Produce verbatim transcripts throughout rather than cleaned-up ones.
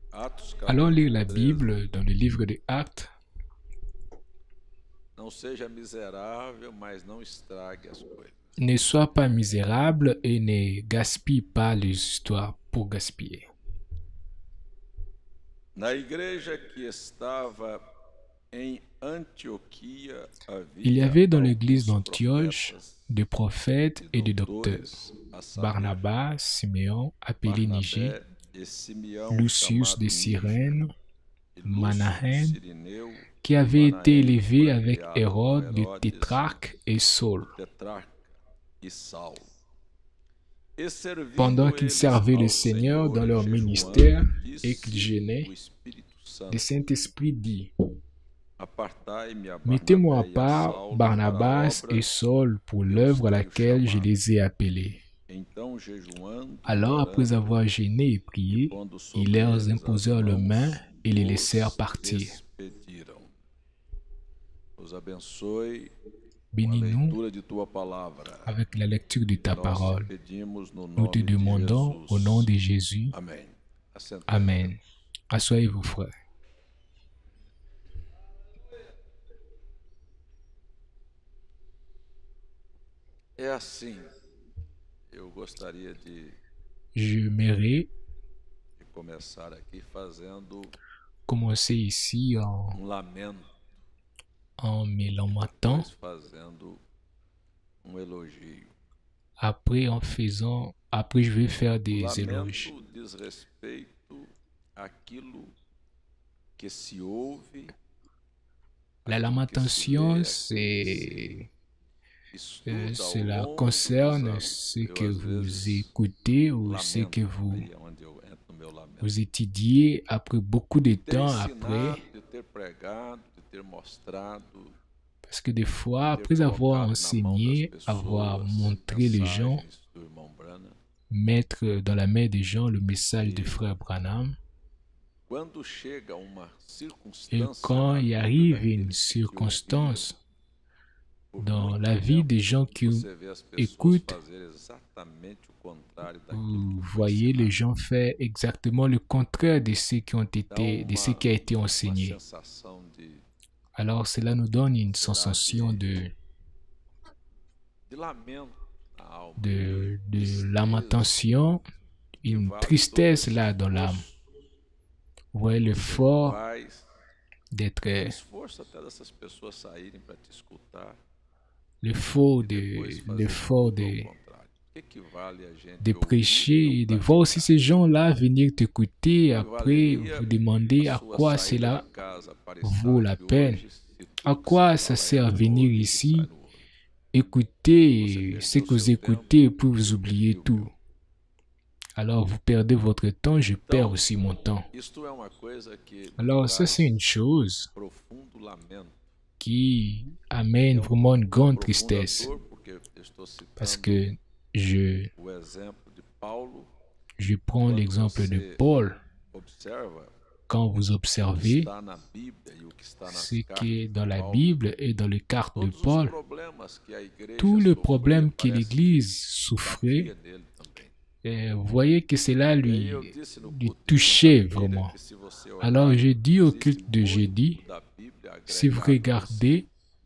Atos Allons lire capítulo la treze. Bible dans le livre des Actes. Não seja miserável, mas não estrague as coisas. Ne sois pas misérable et ne gaspille pas les histoires pour gaspiller. Na igreja que estava em Antioquia Il y havia avait dans l'église alguns d'Antioche profetas des prophètes e et des docteurs. doutores, a saber, Barnabas, Siméon, appelé Niger, Barnabé e Simeão Lucius chamado de Níger, Cyrène, e Lúcio de Manahen, Cirineu, qui e avait été Manaém, que élevé foi avec criado por Hérode le Herodes, tétrarque, et Saul. o tetrarca, e Saulo. E servindo Pendant qu'ils eles servaient le ao Seigneur dans Senhor e leur jejuando, ministère et qu'ils disse jeûnaient, o Espírito le Santo: Saint-Esprit dit, Apartai-me a mettez-moi à Barnabé e a part Saulo para a Barnabas obra et Saul pour que eu l'œuvre à tenho laquelle je chamado. les ai appelés. Então, jejuando e Alors, après orando, avoir gêné et e prié, pondo ils sobre leur eles as imposèrent leurs mains mãos, et les os laissèrent partir. despediram. Os abençoe com a Bénis-nous leitura de tua palavra. avec la lecture de ta Nós te parole. pedimos no Nous te nome de demandons au nom Jesus. de Jésus. Amém. Assentemos. Amen. Asseyez-vous, frères. É assim. Eu gostaria de, J'aimerais de começar aqui fazendo commencer ici en, um lamento, en me lamentant, depois fazendo um elogio. après en faisant, après je vais faire O des éloges. lamento diz respeito àquilo que se ouve, La àquilo que se lamentation, lê, c'est estuda euh, ao cela longo dos concerne anos. ce Eu, que às vous vezes, écoutez ou ce lamento, que vous, aí é onde eu entro no meu lamento. vous étudiez après beaucoup de De ter temps ensinado, après. de ter pregado, de ter mostrado, Parce que des fois, ter après avoir colocado na mão das enseigné, avoir pessoas montré les gens, mensagens do irmão Branham. mettre dans la main des gens le message du Et frère Branham, quando chega uma et circunstância quand na il vida arrive une daqueles que ouviam, circonstance por dans muito la vie tempo, des gens qui você vê as pessoas écoutent, fazer exatamente o contrário daquilo vous que foi voyez les ensinado. gens faire exactement le contraire de ce qui ont Dá été, de ce uma, qui a été uma enseigné. sensação de, Alors cela nous donne une será sensation que, de, de lamento na alma, de, de tristeza, lamentation, que une vale todo tristesse esse là dans l'âme. esforço Vous voyez que você l'effort faz, d'être, o esforço até dessas pessoas saírem para te escutar l'effort e de, depois fazer l'effort tudo ao de, contrário. O que equivale a gente de ouvir e prêcher não et de voir aussi praticar? ces gens-là venir t'écouter, Que après valeria vous demander a à sua quoi saída cela de casa para vaut estar la aqui peine, hoje, se à tudo que quoi se ça fala é sert no venir ouvido e sai ici, no outro. Você écouter ce perdeu que vous seu tempo écoutez et puis e vous eu oubliez perdi o meu. tout. Alors vous perdez votre temps, je perds Então, aussi mon temps. isto é uma coisa que me Alors ça c'est traz une chose profundo lamento. qui E amène é um, vraiment une uma grande profunda tristesse, dor, porque eu estou parce citando que je, o exemplo de Paulo. je prends Quando l'exemple de você Paul. observa Quand vous o que observez está na Bíblia e o que está nas ce qui cartas est dans de la Paulo, Bible et dans les cartes de todos os Paul, problemas que a igreja tous les sofria, problèmes que parece que l'Église souffrait, batia nele também. euh, vous voyez que cela E aí lui, eu disse no lui culto de touchait quinta-feira vraiment. que se você Alors olhar, je dis au existe culte de jeudi, muito da Bíblia si vous agregado a você regardez,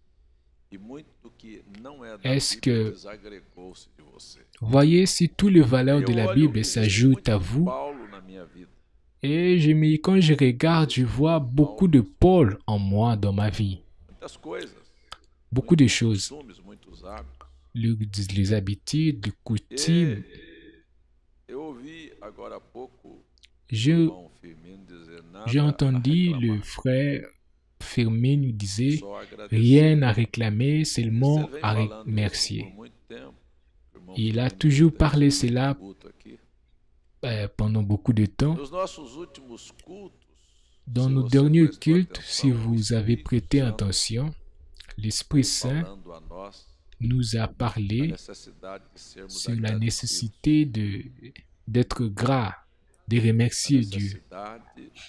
e muito que não é da est-ce Bíblia que, desagregou-se de você. voyez si toutes les E valeurs aí de eu la olho, Bible existe s'ajoutent muito à de vous, Paulo na minha vida. et je me, quand je regarde, je Existe vois muito de beaucoup Paulo, de Paul en moi dans ma vie. muitas coisas, Beaucoup de muitos choses, costumes, muitos hábitos. le- les habitudes, les coutumes. E eu ouvi agora há pouco o Je, irmão Firmino dizer j'ai nada a entendu le reclamar, frère Fermé nous disait só rien agradecer. à réclamer, Ele seulement vem à falando isso por remercier. muito tempo. O irmão Il a Firmino toujours tem parlé esse cela culto aqui. euh, pendant beaucoup de temps. Nos nossos últimos cultos, Dans se nos você derniers prestou cultes, si atenção, o vous avez Espírito prêté Santo attention, l'Esprit Saint falando a nós nous a a parlé necessidade de sermos sur la agradecidos, nécessité de, d'être gras, de a remercier Dieu. necessidade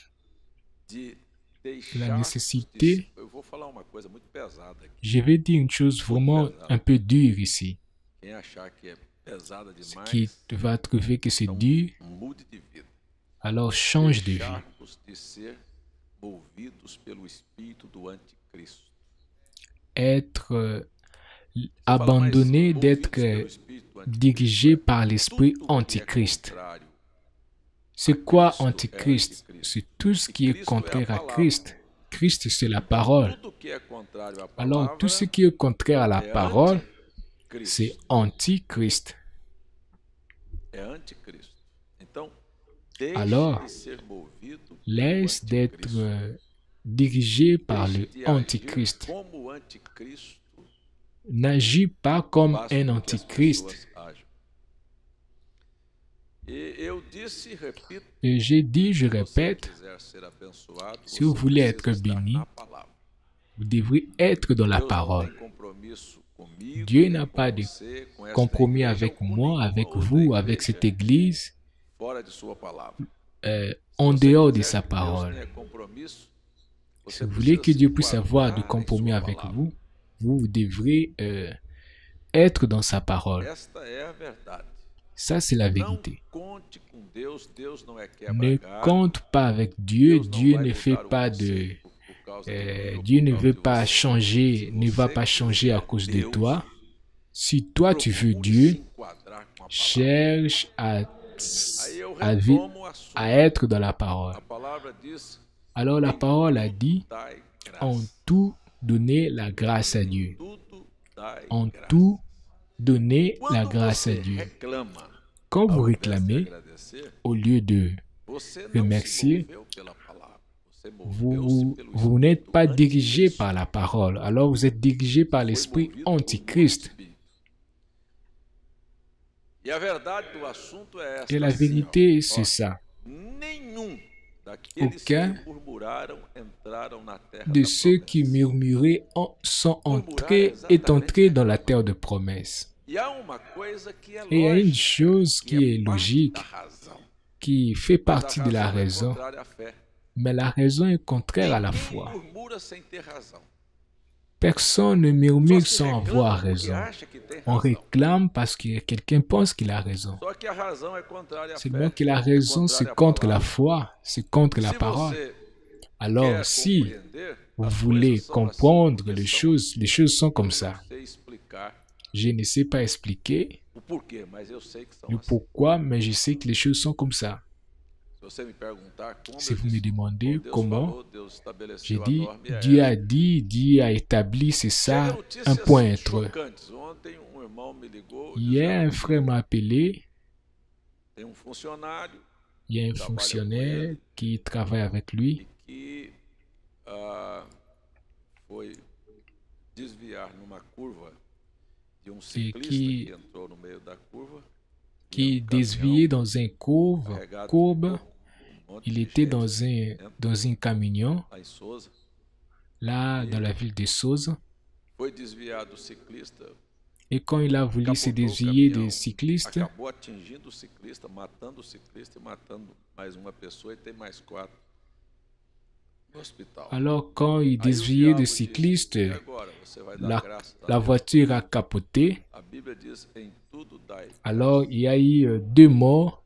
de La deixar de nécessité, se- eu vou falar uma coisa muito pesada aqui. je vais dire une chose vraiment un peu dure ici. Quem achar que é pesada Ce qui demais, va trouver que c'est então dur, mude de vida. alors change de vie. Deixar o de ser movidos pelo espírito do anticristo. Être euh, Você fala, mas abandonné movidos d'être pelo euh, espírito do anticristo dirigé é par l'esprit tudo que é antichrist. contrário C'est quoi Cristo é antichrist? anticristo. C'est tout ce E qui est Cristo é a contraire à palavra. Christ. Christ, c'est la Então, parole. tudo que é contrário à Alors, tout ce palavra qui est contraire à la é parole, c'est anticristo. antichrist. É anticristo. Então, deixe Alors, de ser movido pelo Laisse d'être anticristo. euh, dirigé par Deixe le de agir antichrist. como o anticristo N'agis pas comme faz un com que as antichrist. pessoas ajam. E eu disse e repito, Et j'ai dit, je se você répète, quiser ser abençoado, si você vous voulez precisa être estar béni, na palavra. vous devrez être dans la Deus não parole. tem compromisso comigo, Dieu nem n'a com pas de você, com esta compromis igreja, avec ou com moi, nenhuma avec outra vous, avec igreja cette église, fora de sua palavra. euh, Se en você dehors de quiser sa que Deus parole. tenha compromisso, Si você vous voulez precisa que se Dieu puisse avoir de guardar em compromis sua avec palavra. vous, vous devrez euh, être dans sa parole. Esta é a verdade. Ça, c'est la Não vérité. conte com Deus, Deus não é Ne quebra-galho. compte pas avec Dieu. Deus não Dieu vai ne fait mudar o pas você de... por, por causa de euh, mim ou Dieu por ne causa veut de pas você. changer, Se ne va você pas changer à quiser cause de Deus, toi. Si toi tu veux procure Dieu, se enquadrar com a palavra. cherche à, Aí eu à, vi- retomo o assunto. à être dans la parole. A palavra diz, Alors la parole a dit, dai graça. en tout donner la grâce à Dieu. Tudo dai En graça. tout donner la Quando grâce à você Dieu. reclama, Quand vous ao invés de réclamez, agradecer, au lieu de você não remercier, se moveu pela palavra. Você vous, moveu-se vous, pelo vous n'êtes Espírito pas dirigé anticristo. par la parole. Alors vous êtes dirigé par Foi l'esprit movido por um antichrist. espírito. E a verdade do assunto é esta, Et la assim, vérité, ó. c'est Ó, ça. nenhum daqueles Aucun que murmuraram entraram na terra De da ceux qui promessa. murmuraient en- sont entrés, est entré dans la terre de promesse. E há uma coisa que é Et il y a une lógica, chose que qui est parte logique, da razão. qui fait Mas a partie de la razão é raison, contrária à fé. mais la raison est contraire à la Ninguém foi. murmura sem ter razão. Personne ne murmure Só se sans reclama avoir porque raison. acha que tem On razão. réclame parce que quelqu'un pense qu'il a raison. Só que a razão é contrária à fé. Seulement que la é raison, c'est contrária à contre la palavra. foi, c'est contre la Se parole. você Alors, quer si compreender, vous as voulez coisas são assim, comprendre porque les são choses, les choses sont comme assim. Eu ça. não sei explicar Je ne sais pas expliquer o porquê, mas eu sei que são le assim. pourquoi, mais je sais que les choses sont comme ça. Se você me perguntar como, Si eu vous me disse, demandez "Bom, Deus comment, falou, Deus j'ai estabeleceu a dit, norma e é Dieu essa." a dit, Dieu a établi, c'est Chega ça, notícias un point entre eux. chocantes. Ontem um irmão me ligou Hier, un dizendo frère m'a appelé, que tem um funcionário il y a un trabalha com fonctionnaire ele qui travaille avec lui, e que ah, foi desviar numa curva de um ciclista que- que entrou no meio da curva. qui e um déviait caminhão dans un courbe, carregado de courbe, coco, um monte il de était gente dans un, dans un camion, lá em Souza. là, dans la ville de Souza. Foi desviado o ciclista, Et quand il a voulu se dévier des cyclistes, acabou atingindo o ciclista, matando o ciclista e matando mais uma pessoa e tem mais quatro no hospital. alors quand il Aí o déviait diabo des disse, cyclistes, "E agora você vai dar la, graças a la Deus?" voiture a capoté. A Bíblia diz, em tudo dai. Alors il y a eu euh, deux morts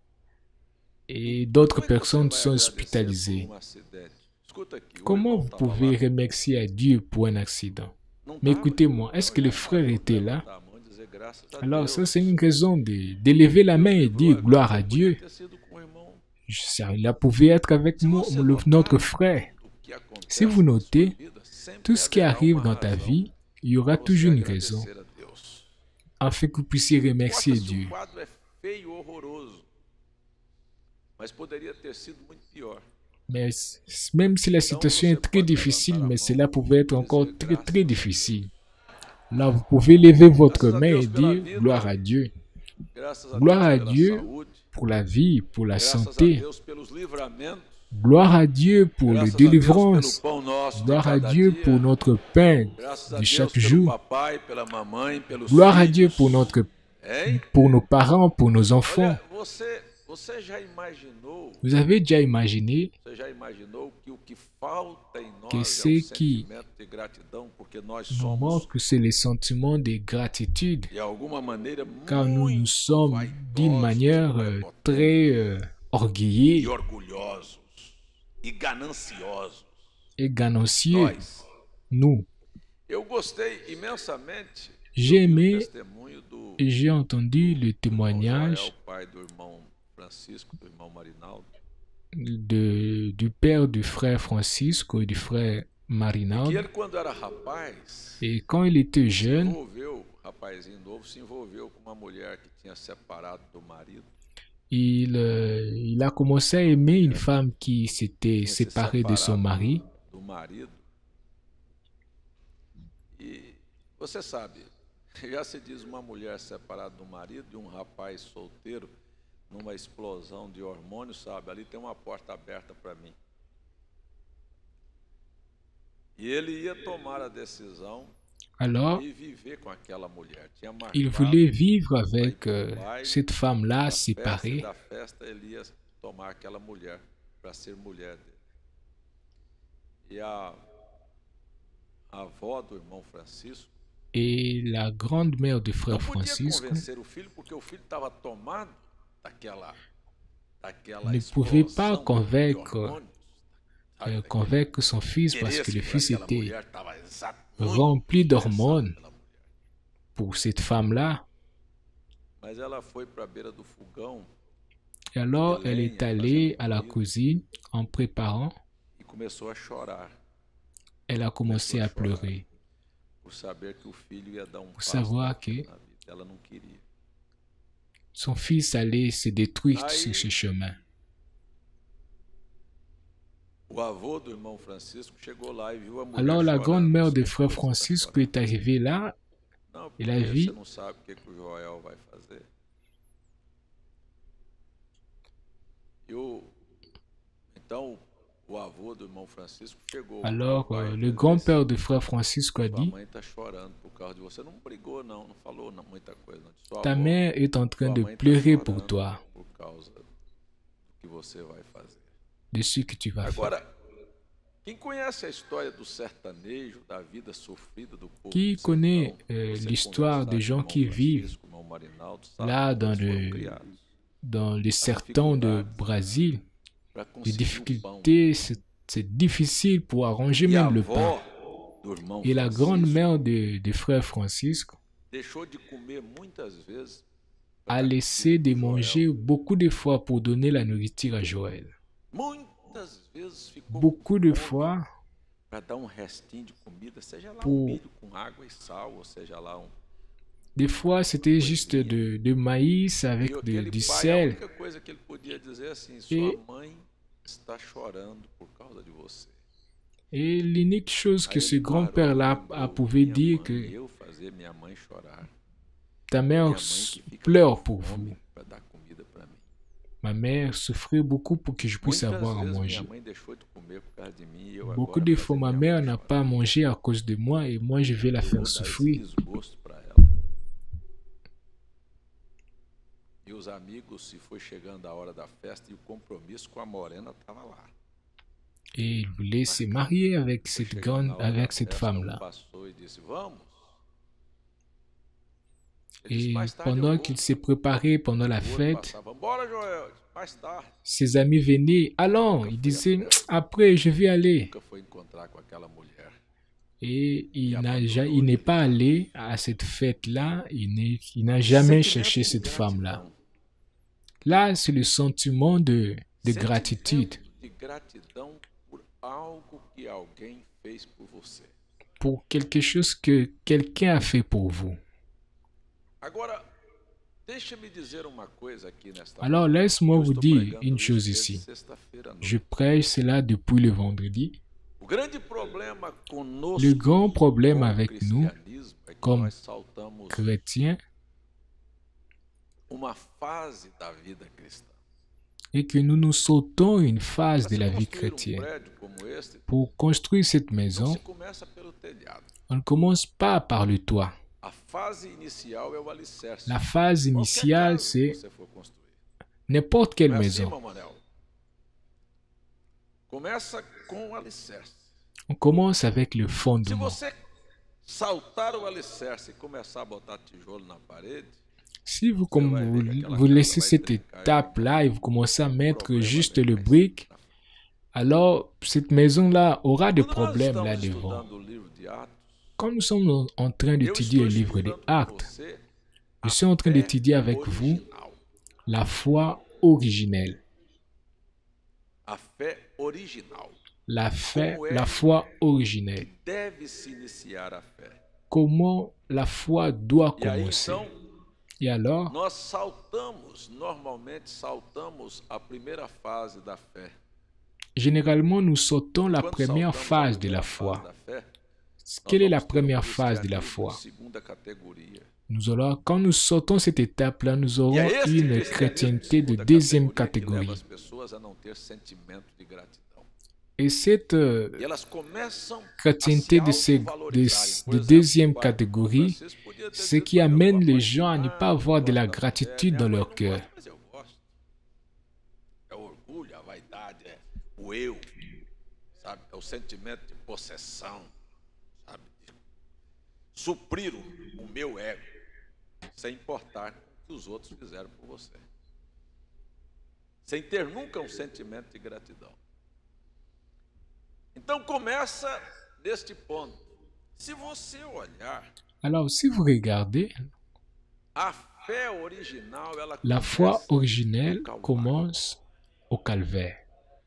et d'autres Como é que você personnes vai sont agradecer hospitalisées. por um acidente? Escuta aqui, o Comment irmão vous tava pouvez lá. remercier à Dieu pour un accident? Não Mais tava, écoutez-moi, est-ce que le olhar, frère était là? levantar a mão e dizer, "Graças a Alors Deus." ça c'est une raison de, de lever la main et dire gloire à Dieu. Podia ter sido com o irmão. Ça, il a pouvait être avec Se moi, você le- notar, notre frère. tudo que acontece Si vous na sua notez, vida, sempre tout ce qui haverá arrive uma dans ta razão vie, il y aura para você toujours une raison agradecer a Deus. afin que vous puissiez remercier Importa se Dieu. o quadro é feio, horroroso, mas poderia ter sido muito pior. Mais s- même si la situation est très difficile, mais cela pouvait être encore très très difficile. Là, vous pouvez lever votre main et dire gloire à Dieu. Graças a Gloire à Deus pela Dieu saúde, pour la vie, pour la graças a santé. Deus pelos livramentos, Gloire à Dieu pour graças les a Deus pelo délivrances. pão nosso de Gloire à cada Dieu dia, pour notre pain graças a de Deus chaque pelo jour. papai, pela mamãe, pelos Gloire à filhos. Dieu pour notre, Hein? pour nos parents, pour nos enfants. Olha, você, você já imaginou, Vous avez déjà imaginé você já imaginou que o que falta em nós que é o c'est qui sentimento de gratidão, porque nós nous somos, manque, c'est le sentiment de gratitude, de alguma maneira, car nous, nous muito sommes d'une vaidosos, manière euh, prepotentes très euh, orgueillés e orgulhosos. e gananciosos. et ganancieux, Nós. nous. Eu gostei imensamente J'ai de ouvir o aimé testemunho do, et j'ai entendu le do irmão témoignage Joel, pai do irmão Francisco, do irmão Marinaldo. de, du père du frère Francisco et du frère E que Marinaldo. ele, quando era rapaz, Et quand il était se jeune, envolveu, rapazinho novo, se envolveu com uma mulher que tinha separado do marido. il, euh, il a commencé à aimer une femme qui s'était Tinha se séparée de son separado mari. do marido. E você sabe, já se diz uma mulher separada do marido e um rapaz solteiro numa explosão de hormônios, sabe? Ali tem uma porta aberta para mim. E ele ia tomar a decisão Alors, de viver com aquela mulher. Tinha il marcado voulait vivre para ir avec para euh, um baile, cette femme-là da festa, e séparée. da festa ele ia tomar aquela mulher para ser mulher dele. E a, a avó do irmão Francisco Et la grande-mère du não frère podia Francisco convencer o filho porque o filho estava tomado daquela, daquela ne pouvait pas explosão de convaincre, hormônios, sabe, euh, daquele convaincre son fils parce que le interesse por fils aquela était mulher, estava exato, rempli muito interessado d'hormones pela mulher. pour cette femme-là. Mas ela foi para a beira do fogão Et alors, elle est allée à la cuisine en préparant. e começou a chorar Elle a commencé à pleurer por saber que o filho ia dar um pour passo savoir na que vida. Ela não queria. son fils allait se détruire Aí- sur ce chemin. O avô do irmão Francisco chegou lá e viu a mulher Alors, la chorando. grande-mère du Disse, frère "Você tá Francisco chorando?" est arrivée là. Não, ele a porque vi- você não sabe o que, que o Joel vai fazer. E o, então, o avô do irmão Francisco chegou. Alors, "Pai, euh, às le vezes grand-père du frère Francisco a Sua dit, mãe está chorando por causa de você. Não brigou, não, não falou não, muita coisa. Não. Sua ta avó, mère est en train sua de mãe tá pleurer pour chorando toi, por causa do que você vai fazer. de ce que tu vas faire. Agora, quem conhece a história do sertanejo, da vida sofrida do povo Qui do connaît sertão, euh, você l'histoire conversar des com o gens irmão qui vivent Francisco, o irmão Marinaldo, sabe là como dans eles foram le, criados. dans les sertons de Brésil, Para les conseguir o pão. difficultés, c'est c'est difficile pour arranger E a même le pain. avó do irmão Et la Francisco grande-mère de, de frère Francisco deixou de comer muitas vezes a pra dar laissé de comida pro manger Joel. beaucoup de fois pour donner la nourriture à Joël. Muitas vezes ficou Beaucoup de com fome fois para dar um restinho de comida, seja lá Pour- um milho com água e sal, ou seja lá um. Des fois, c'était juste de, de maïs avec E de- aquele du pai, a sel. única coisa que ele podia dizer é assim: sua E- mãe está chorando por causa de você. Et l'unique chose que Aí ce ele parou, grand-père-là lembrou, a pouvait minha dire mãe, que eu fazer minha mãe chorar. ta Minha mère mãe s- que fica pleure com pour fome vous. para dar comida para mim. Ma mère souffrait beaucoup pour que je puisse Muitas avoir à vezes minha manger. mãe deixou de comer por causa de mim e eu Beaucoup agora de fazer fois, ma minha mère mãe n'a chorar. pas mangé à cause de moi et moi, je vais la Eu vou faire dar esse souffrir. desgosto para ela. E os amigos, se foi chegando a hora da festa e o compromisso com a morena estava lá. Et il voulait se marier avec Foi cette, chegando grande, na hora da avec cette festa, um femme-là. passou e disse, vamos. Ele disse, Et mais tarde eu pendant vou. qu'il s'est préparé pendant la O outro fête, passava, bora, Joel, mais tarde. ses amis venaient. Allons, il disait, après, je vais aller. Nunca foi encontrar com aquela mulher. Et il n'a ja- il n'est pas allé à cette fête-là, il n'est- il n'a jamais Sentimento cherché de cette femme-là. gratidão. Là, c'est le sentiment de, de Sentimento gratitude de gratidão por algo que alguém fez por você. pour quelque chose que quelqu'un a fait pour vous. Agora, deixa-me dizer uma coisa aqui nesta Alors, manhã. laisse-moi Eu vous estou dire pregando une isso chose desde ici. sexta-feira à noite. Je prêche cela depuis le vendredi. O grande problema conosco, Le grand problème com o avec nous, cristianismo, é que comme nós saltamos chrétiens, uma fase da vida cristã. est que nous nous sautons une phase Para de la se vie construir um chrétienne. prédio como este, Pour construire cette não maison, se começa pelo telhado. on ne commence pas par le toit. A fase inicial é o alicerce. La phase Qualquer initiale, casa c'est que você for construir. n'importe quelle Não é assim, maison. irmão Manel? Começa com o alicerce. On commence avec le Se fondement. você saltar o alicerce e começar a botar tijolo na parede, Si vous, comme vai vous, ver que aquela vous casa laissez vai cette trincar e étape-là et vous commencez à mettre problema juste vem le mais brick, na frente. alors cette maison-là aura des Quando nós problèmes estamos là-devant. estudando o livro de Atos, Quand nous sommes en- en train eu d'étudier estou le livre des estudando com Actes, você je a suis en train fé d'étudier avec vous original. la foi originelle. A fé original. La, foi, la foi originelle. Deve se iniciar a fé. Comment la foi doit E aí commencer. então, Et alors, nós saltamos, normalmente saltamos a primeira fase da fé. généralement, nous sautons la Quando première saltamos a phase de primeira la fase foi. da fé, Quelle est la nós vamos ter um première phase de la cristianismo foi? de segunda categoria. Nous allons, quand nous sautons cette étape-là, nous E aurons é esse une cristianismo de chrétienté de segunda deuxième categoria que leva catégorie. as pessoas a não ter sentimento de gratidão. Et cette euh, E elas começam a se chrétienté de, ce- de, autovalorizarem. Por de exemplo, deuxième o pai- catégorie, o Francisco podia ter ce dito qui pra meu amène papai, les gens à ne pas "Ah, avoir de la eu gosto da fé, gratitude minha dans mãe leur não cœur. gosta, mas eu gosto." É o orgulho, a vaidade, é o eu, sabe? É o sentimento de possessão, sabe? De suprir o, o meu ego, sem importar o que os outros fizeram por você. Sem ter nunca um sentimento de gratidão. Então começa deste ponto. Se você olhar, Alors, si vous regardez, a fé original, ela la foi começa originelle no Calvário. commence au calvaire.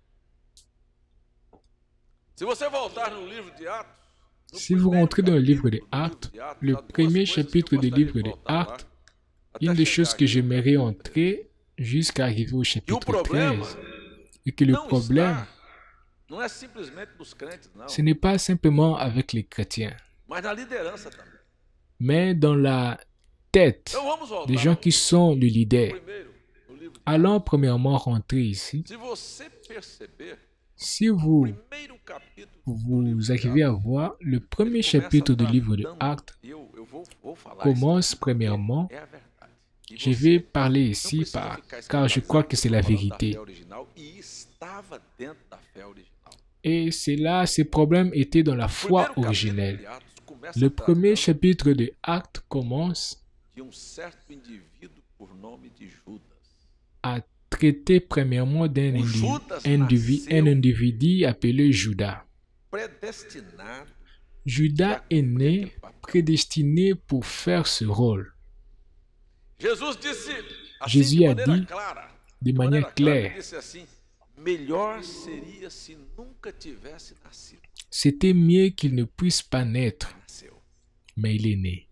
Se você voltar no livro de Atos, no Si vous primeiro rentrez dans le livre des capítulo do livro Actes, de Atos, le há duas premier coisas que eu chapitre du gostaria livre de des voltar lá, Actes, até une des chegar choses que aqui no j'aimerais capítulo entrer jusqu'à arriver au E o chapitre problema treize, et que le não problème, está, não é simplesmente nos crentes, não, ce n'est pas simplement avec les chrétiens, mas na liderança também. mais dans la tête Então vamos voltar des gens qui sont le leader. primeiro no livro de Allons premièrement rentrer ici. Se você perceber, Si vous, o primeiro capítulo do livro vous de arrivez à Atos, voir, le ele premier começa chapitre du livre des tratando- Actes e eu, eu vou, vou falar commence isso aqui porque premièrement. é a verdade. E Je você vais parler não ici precisa par, ficar car je crois que c'est la escandalizado falando da vérité. fé original, e estava dentro da fé original. Et c'est là, ces problèmes étaient dans la O foi primeiro capítulo originelle. de Atos começa Le premier tratando chapitre de Actes commence de um certo indivíduo por nome de Judas. à traiter premièrement d'un O indi- Judas individu, un nasceu individu appelé Judas. predestinado Judas est né prédestiné pour faire ce rôle. Jesus disse assim Jésus de a maneira dit clara, de de manière maneira clara, ele claire, disse assim: melhor seria se nunca tivesse nascido. c'était mieux qu'il ne puisse pas naître, Nasceu. mais il est né.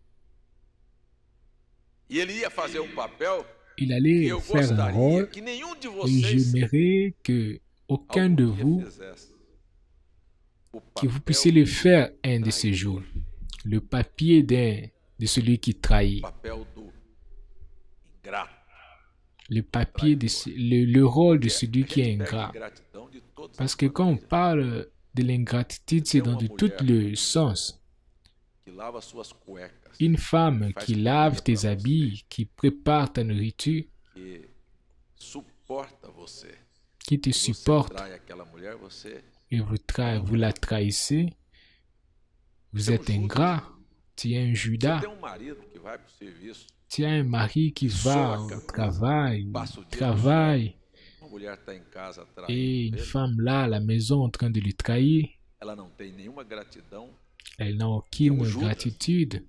E ele ia fazer um papel Il que allait eu faire un gostaria rôle que nenhum de et vocês j'aimerais que aucun de algum dia vous, fizesse. O que vous papel puissiez le faire un do de ces jours. traidor, Le papier d'un, de celui qui o trahit. papel do ingrato. Le papier de ce- le, le rôle de Porque celui a qui est gente pega ingrat. ingratidão de todas Parce as que quand on maneiras. parle de l'ingratitude, c'est dans de tout le sens. Que lava suas cuecas, Une femme qui lave tes habits, qui prépare ta nourriture, que suporta você. qui te Se você supporte trai aquela mulher, você et vous, tra- vous la trahissez, vous êtes ingrat. Tu es un você Judas. tem um marido que vai para o serviço, Tu as un mari qui va au travail, passa o dia no travaille, sol, uma mulher está em casa et traindo une ele, femme là à la maison en train de le trahir. ela não tem nenhuma gratidão. Elle n'a aucune Como Judas. gratitude.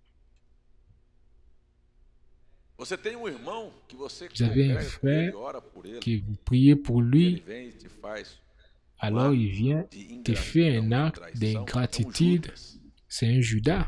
Você tem um irmão que você Vous avez un congrega com frère ele, ora por ele, Que vous priez pour ele lui, vem e te faz alors il vient, de te fait ingratidão, un de acte traição. d'ingratitude. É um Judas. C'est un Judas.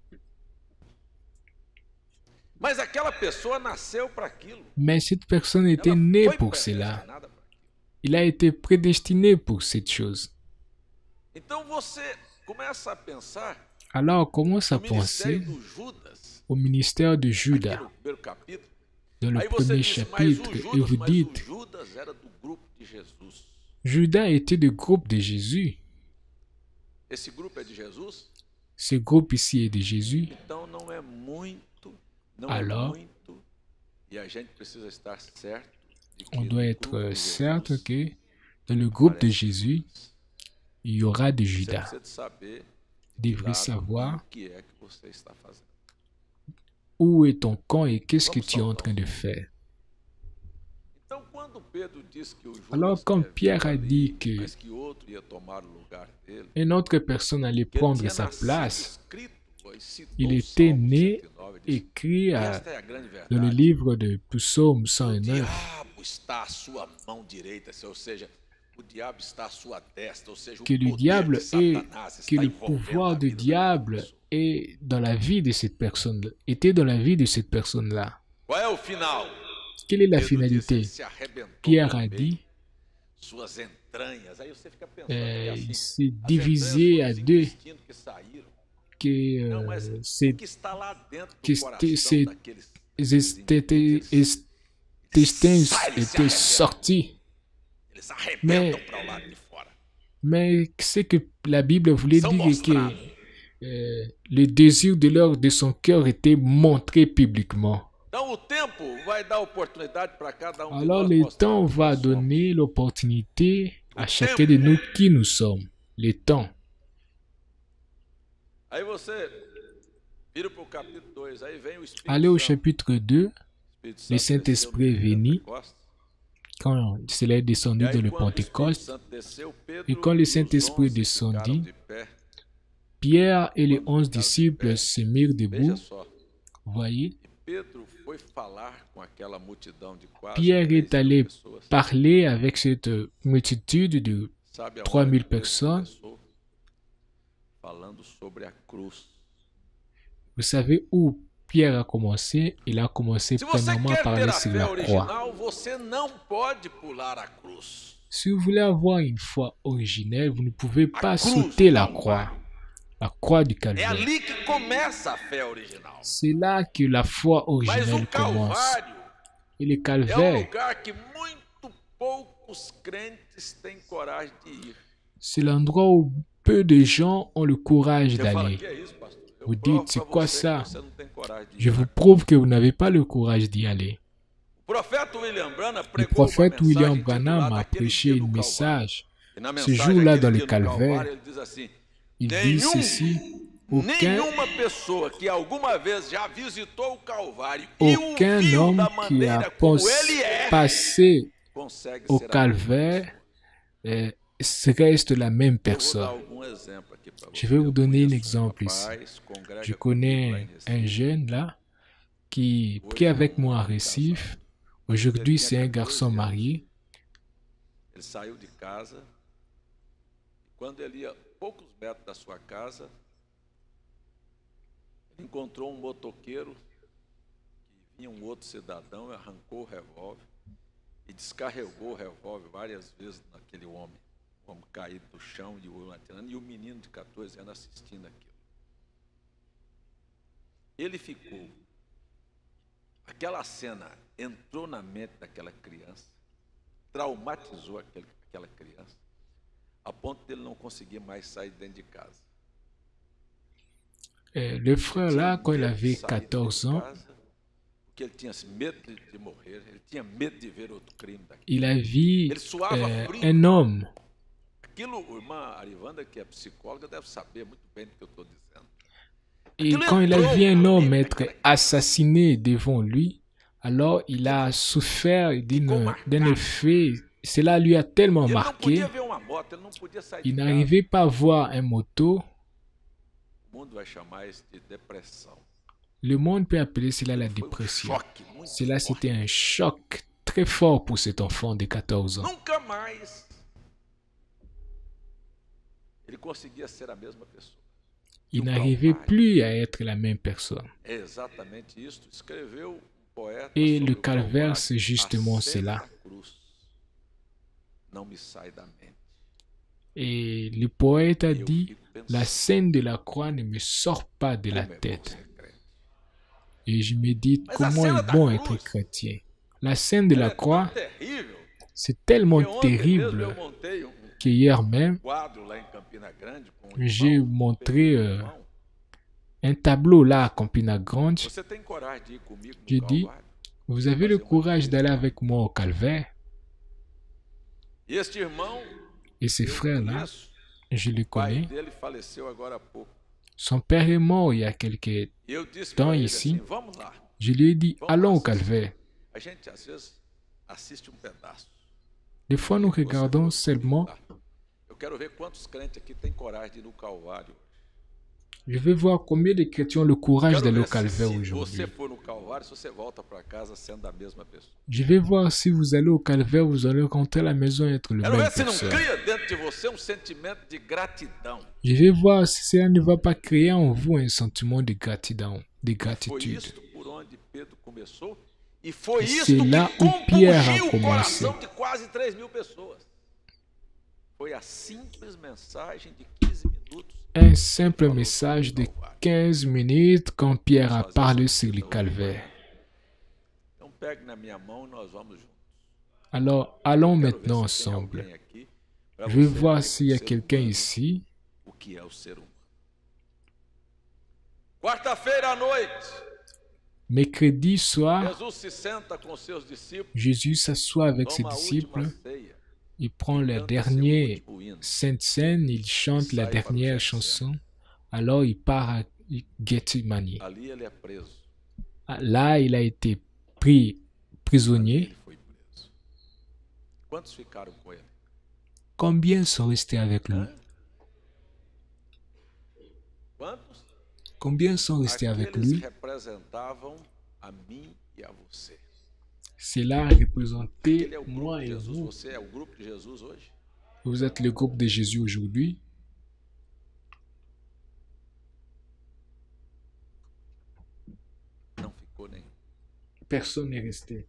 Mas aquela pessoa nasceu para aquilo. Mais cette personne était Ela née foi pour cela. predestinada para aquilo. Il a été prédestiné pour cette chose. Então você começa a pensar Alors commence à no ministério penser do Judas, au ministère de aqui Judas no primeiro capítulo. dans le Aí você premier diz, mas chapitre o et Judas, vous mas dites, o Judas era do grupo de Jesus. Judas était du groupe de Jésus. Esse grupo é de Jesus? Ce groupe ici est de Jésus. Então não é muito, não Alors, é muito, e a gente precisa estar certo de que On no doit grupo être de certes Jesus que dans le groupe de aparece Jésus, Judas. il y aura de Você Judas. precisa de saber Devrait lado savoir o que é que você está fazendo. où est ton camp et qu'est-ce que tu es en train de faire. Então quando quando Pedro disse que o Alors, Judas que quand havia Pierre a ali, dit que mas que outro ia tomar o lugar dele, une autre personne allait que ele prendre tinha sa nascido place, escrito, e citou il o était Salmo né, cento e nove, disse, écrit e à- esta é a grande dans le verdade, livre de Psaume o cent neuf, diabo está à sua mão direita, ou seja, o diabo está à sua destra, ou seja, o que le poder diable de est, Satanás que está le envolvendo pouvoir a du vida daquela diable pessoa. est dans la vie de cette personne, était dans la vie de cette personne-là. Qual é o final? Quelle est la Pedro disse, finalité? ele se arrebentou Pierre pelo a meio, dit, suas entranhas. Aí você fica pensando, euh, é assim, il s'est as divisé entranhas à foram os deux, intestinos que saíram. que Não, mas euh, o ces que está lá dentro que do coração ces- daqueles daqueles estétés- indivíduos, eles, intestins saem, eles se étaient arrebentam. sortis. Eles arrebentam Mais, para o lado de fora. mais c'est que la Bible voulait São dire que mostrados. euh, le désir de leur de son cœur était montré publiquement. Então o tempo vai dar oportunidade para cada um de Alors nós le mostrar temps o que va nós somos. donner l'opportunité à Le chacun tempo. de nous qui nous sommes. Le temps. Aí você vira para o capítulo dois, aí vem o Espírito Allez au Santo. chapitre deux, O Espírito le Santo Saint-Esprit est desceu no venu Pentecostes. quand il est E descendu aí, dans le quando o Espírito Pentecôte. Santo desceu, Pedro Et quand le e os Saint-Esprit onze descendit, ficaram de pé. Pierre et les Quando onze ficaram de disciples pé, se mirent veja debout. só, Voyez, e Pedro foi falar com aquela multidão de quase Pierre três est mil allé pessoas. parler avec cette multitude de Sabe trois aonde mille Pedro personnes. começou? Falando sobre a cruz. Vous savez où Pierre a commencé? Il a commencé Se você premièrement à quer ter parler a sur fé la croix. original, você não pode pular a cruz. Si vous voulez avoir une foi originelle, vous ne pouvez A pas cruz sauter do la Calvário. croix, la croix du É Calvaire. ali que começa a fé original. C'est là que la foi Mas o originelle commence. Calvário Et le é um Calvaire, lugar que muito poucos crentes têm coragem de ir. c'est l'endroit où peu de gens ont le courage Você fala, d'aller. que é isso, pastor? Eu Vous provo dites, c'est pra quoi você ça? que você não tem coragem de Je ir. vous prouve que vous n'avez pas le courage d'y aller. O profeta William Branham Le pregou uma prophète William mensagem Branham intitulada a Aquele prêché Dia un do Calvário. message. E na Ce mensagem jour-là, Aquele dans le Dia do Calvário, Calvaire, ele diz assim, il dit nenhum, ceci, aucun, nenhuma pessoa que alguma vez já visitou o Calvário e o aucun viu homme da qui maneira a como pos- ele é, passé consegue au ser a mesma Calvaire pessoa. euh, reste la même Eu vou dar personne. algum exemplo aqui para você. Je vais vous Eu donner un conheço exemple um ici. rapaz, congrega Je comigo lá connais em un Recife. jeune là qui Hoje prie é avec um moi à homem Recife. casado. Aujourd'hui, Ele c'est un tinha garçon quatorze anos. marié. Ele saiu de casa e quando ele ia poucos metros da sua casa, ele encontrou um motoqueiro que vinha um outro cidadão e arrancou o revólver e descarregou o revólver várias vezes naquele homem. O homem caído no chão e o olho atirando, e o menino de quatorze anos assistindo aquilo. Ele ficou. Aquela cena entrou na mente daquela criança, traumatizou aquele, aquela criança, a ponto de ele não conseguir mais sair de dentro de casa. Euh, le frère Ele là, tinha quand il medo de avait sair de quatorze dentro ans, de casa, porque ele tinha medo de, de morrer, ele tinha medo de ver outro crime daquilo. il a vu Ele suava euh, frio. un homme. Aquilo, a irmã Arivanda, que é psicóloga, deve saber muito bem do que eu estou dizendo. Et Aquilo quand il a entrou vu un na homme mente être daquela criança. assassiné devant lui, alors il a souffert d'une- d'un effet. Cela lui a tellement Ele não marqué, podia ver uma moto, ele não podia sair il de casa. n'arrivait pas à voir un moto. O mundo vai chamar isso de depressão. Le monde peut appeler cela la Foi um dépression. choque muito Cela, forte. c'était un choc très fort pour cet enfant de quatorze ans. Nunca mais ele conseguia ser a mesma pessoa. Il O n'arrivait Calvário plus à être la même personne. é exatamente isso. Escreveu um poeta Et sobre le o Calvaire, Calvário. c'est justement A cena cela. da cruz não me sai da mente. Et le poète a E eu dit, fico la pensando, scène de la croix ne me sort pas de la como é bom tête. ser crente. Et je me dis, Mas a comment cena est da bon cruz, être chrétien. La scène de ela la é tão croix, terrível c'est tellement que ontem mesmo terrible eu montei um que hier même, quadro lá em Campina Grande com um j'ai irmão, montré um euh, irmão. un tableau là à Campina Grande. Você tem coragem de ir comigo Je no dis, Calvário? vous avez le courage d'aller avec moi au Calvaire. E este irmão, Et ces eu frères-là, conheço, je les o pai connais. dele faleceu agora há pouco. Son père est mort il y a quelques... E eu disse Então, para ele ici, assim, vamos lá. Je lui ai dit, allons au Calvaire. A gente às vezes assiste um pedaço. Des fois, nous regardons seulement. Eu quero ver quantos crentes aqui têm coragem de ir no Calvário. Je vais voir combien de chrétiens ont le courage Quero d'aller au ver se, calvaire se aujourd'hui. você for no Calvário, se você volta para casa sendo a mesma pessoa. Je vais voir si vous allez au calvaire, vous allez rentrer à la maison et être le Quero même ver se não personne. cria dentro de você um sentimento de gratidão. Je vais voir si cela ne va pas créer en vous un sentiment de gratitude. De Foi gratitude. isto por onde Pedro começou e foi E isto c'est que là où Pierre a compungiu o commencé. coração de quase três mil pessoas. Foi a simples mensagem de quinze minutos. Un simple message de quinze minutes quand Pierre a parlé sur le calvaire. Então pegue na minha mão e nós vamos juntos. Alors, allons Quero ver maintenant se tem ensemble. alguém aqui pra Je vais você voir ver s'il y a o ser quelqu'un humano, ici. o que é o ser humano. Quarta-feira à noite, Mercredi soir, Jesus se senta com seus discípulos, Jésus s'assoit avec ses toma a última disciples. ceia, Il prend la canta seu dernière último hino. Sainte Seine, il chante la dernière chanson. Alors il part à Gethsemane. Ali ele é preso. Là, il a été pris Ali prisonnier. ele foi preso. Quantos ficaram com ele? Combien sont restés avec lui? Hã? Quantos? Combien sont restés avec Aqueles lui? representavam a mim e a você. Cela représentait Ele é o grupo moi de et Jesus. vous. Você é o grupo de Jesus hoje? Vous êtes le groupe de Jésus aujourd'hui. Não ficou nenhum. Personne n'est resté.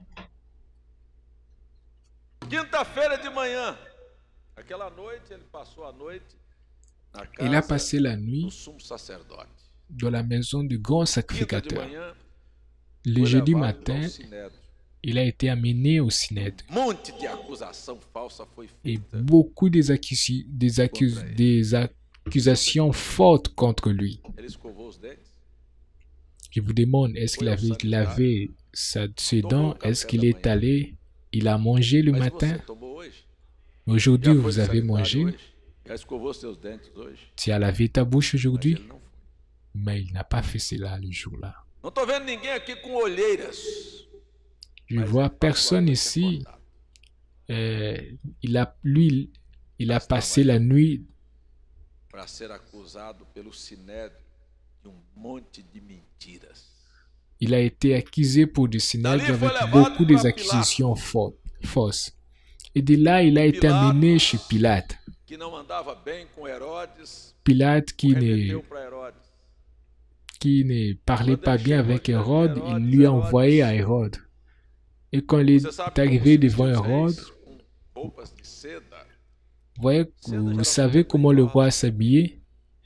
Quinta-feira de manhã, aquela noite, ele passou a noite na Il a casa passé la do nuit sumo sacerdote. dans la maison du grand Quinta de sacrificateur. manhã, Le foi jeudi levado matin, ao sinédrio. il a été amené au Synèdre. Monte de acusação falsa foi Et feita. beaucoup des, accusi- des, accus- des accusations fortes contre lui. Ele escovou os dentes, Je vous demande, est-ce qu'il avait lavé sa, ses dents? Est-ce qu'il est allé? Il a mangé le mas matin? você tomou hoje? Aujourd'hui, Já foi vous no avez sanitário mangé? hoje? Já escovou seus dentes hoje? Tu as lavé ta bouche Mas aujourd'hui? ele não foi. Mais il n'a pas fait cela le jour-là. Não tô vendo ninguém aqui com olheiras. Je mas vois ele passou a personne noite ici. acordado. Euh, il a, lui, il a passé la nuit Para ser acusado pelo sinédrio de um monte de mentiras. il a été accusé pour du Synèdre Dali foi avec levado beaucoup para des accusations Pilatos. fau- fausses. Et de là, il a été Pilatos, amené chez Pilate. que não andava bem com Herodes, Pilate qui ne, remeteu para Herodes. qui ne parlait Quando pas ele bien chegou avec diante de Hérode, Herodes, il lui a Herodes- envoyé à Hérode. Et quand il Você est sabe como arrivé se devant vestia os Hérode, reis? Com roupas de seda. voyez, vous savez comment le roi s'habillait?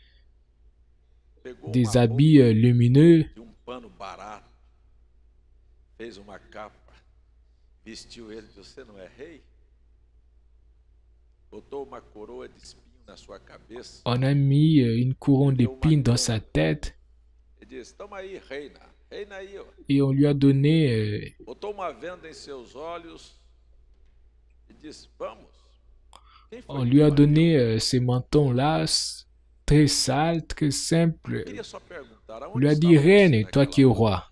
Pegou Des uma habits euh, lumineux, de um pano barato, fez uma capa, vestiu ele, você não é rei? Botou uma coroa de espinho na sua cabeça on a mis euh, une couronne d'épines dans sa tête e disse, toma aí, reina, reina aí, ó. et on lui a donné, euh, Botou uma venda em seus olhos e disse, vamos. Quem foi on que lui a bateu? donné euh, ces mentons-là, s- très sales, très simples. Eu queria só perguntar, On aonde lui a dit, estava você reine, toi naquela qui es hora? roi.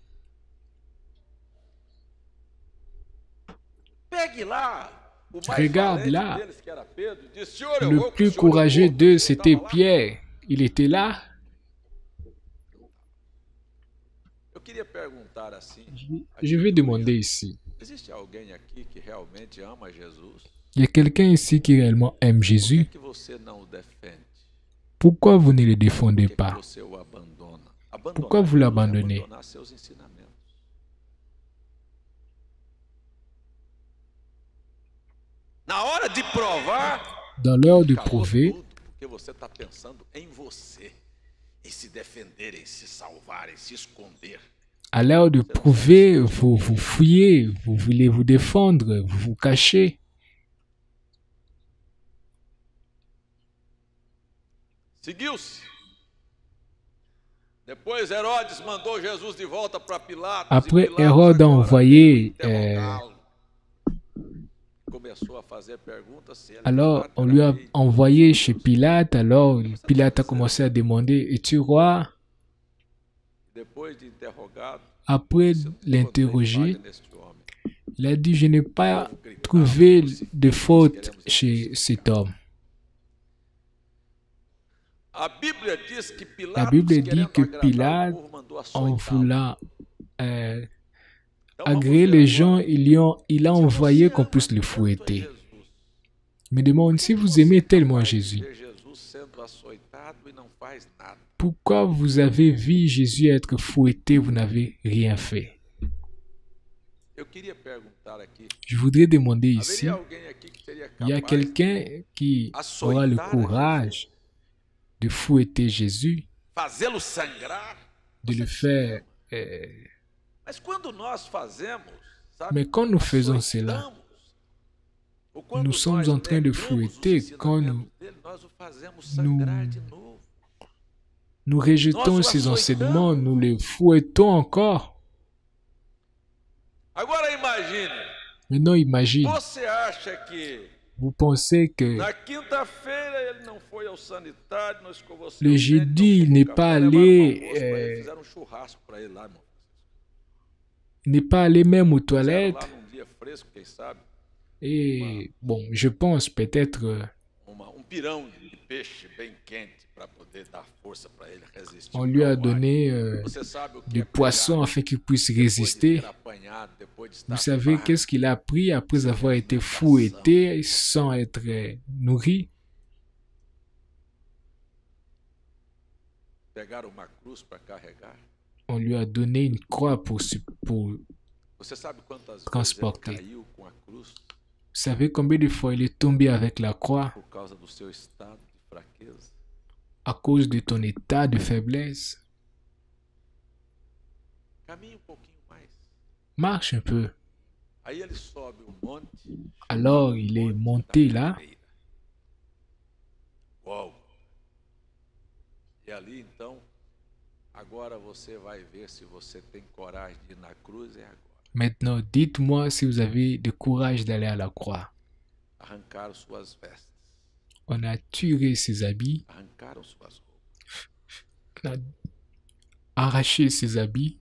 Pegue lá. O mais Regarde valente lá. deles, que era Pedro, disse, senhor, eu Le vou com o plus senhor courageux encontro. d'eux, Você c'était estava lá? Pierre. Il était là. Eu queria perguntar assim, Je vais demander ici. existe alguém aqui que realmente ama Jesus? Il y a quelqu'un ici qui réellement aime Por que, Jésus. que você não o defende? Pourquoi vous ne le Por défendez que, que pas? você o abandona? Abandonar Pourquoi vous Jesus é l'abandonnez? abandonar seus ensinamentos. Na hora de provar, Dans l'heure de calou prouver, tudo, porque você está pensando em você, em se defender, em se salvar, em se esconder. à l'heure de prouver, vous vous fouillez, vous voulez vous défendre, vous vous cachez. Seguiu-se. Depois Herodes mandou Jesus de volta para Pilatos. Après, e Pilatos Hérode a agora envoyé, veio euh, interrogá-lo. Começou a fazer perguntas se ele de Alors, fato on era lui a rei. envoyé chez Pilate. Alors, Pilate a commencé à demander, es-tu roi? Depois de interrogado, Après disse, "Eu não encontrei l'interroger, falha neste homem." Il a dit, je n'ai O pas povo gritava, trouvé crucifix, de faute queremos ele chez crucificado. cet homme. A Bíblia diz que La Pilatos, Bible dit querendo que agradar o Pilate, povo, mandou en açoitá-lo. voulant euh, Então vamos agréer ver les gens, agora. il, y a, il a Se envoyé você qu'on ama puisse le tanto a fouetter. Jesus, Me por demande, que si que vous você aimez é tellement capaz de Jésus, ver Jesus sendo açoitado e não faz nada? pourquoi vous avez vu Jésus être fouetté, vous n'avez rien fait? Eu queria perguntar aqui, Je voudrais demander ici, haveria alguém aqui que seria il y a capaz de quelqu'un qui aura le açoitar a Jesus, courage de fouetter Jésus, fazê-lo sangrar? de Você le diz que faire. ama. euh, Mas quando nós fazemos, sabe, Mais quand nous faisons cela, açoitamos, ou quando nous sommes nós en train de negamos os fouetter, quand nous, ensinamentos dele, nós o fazemos sangrar nous, de novo. nous rejetons Nós o ses enseignements, açoitamos. nous les fouettons encore. Agora imagine, Maintenant, imagine, você acha que vous pensez que na quinta-feira ele não foi ao sanitário, não escovou seus le dentes, jeudi, não il tomou n'est café, pas levaram um allé, almoço para ele, euh, fizeram um churrasco para ele lá, irmão. il n'est pas allé même aux Fizeram lá toilettes. num dia fresco, quem sabe, Et bon, je pense peut-être euh, uma, um pirão de peixe bem quente para poder dar força para ele resistir. on ao lui a calvário. donné euh, Você sabe o que du é poisson pregar afin qu'il puisse depois de résister. ter apanhado, depois de Vous estar savez farto? qu'est-ce qu'il a appris après avoir été fouetté sans être euh, nourri? Pegaram uma cruz para carregar. On lui a donné une croix pour, su- pour... Vous Você sabe quantas Transporter. vezes ele caiu com a cruz savez combien de fois il est tombé avec la croix por causa do seu estado de fraqueza? à cause de ton état de faiblesse? Caminhe um pouquinho mais. Marche un peu. Aí ele sobe o monte. Alors il est monté là. Uau! E ali então, agora você vai ver se você tem coragem de ir na cruz, é agora. Maintenant, dites-moi si vous avez le courage d'aller à la croix. Arrancaram suas vestes, On a tiré ses habits, arrancaram suas roupas. on a arraché ses habits.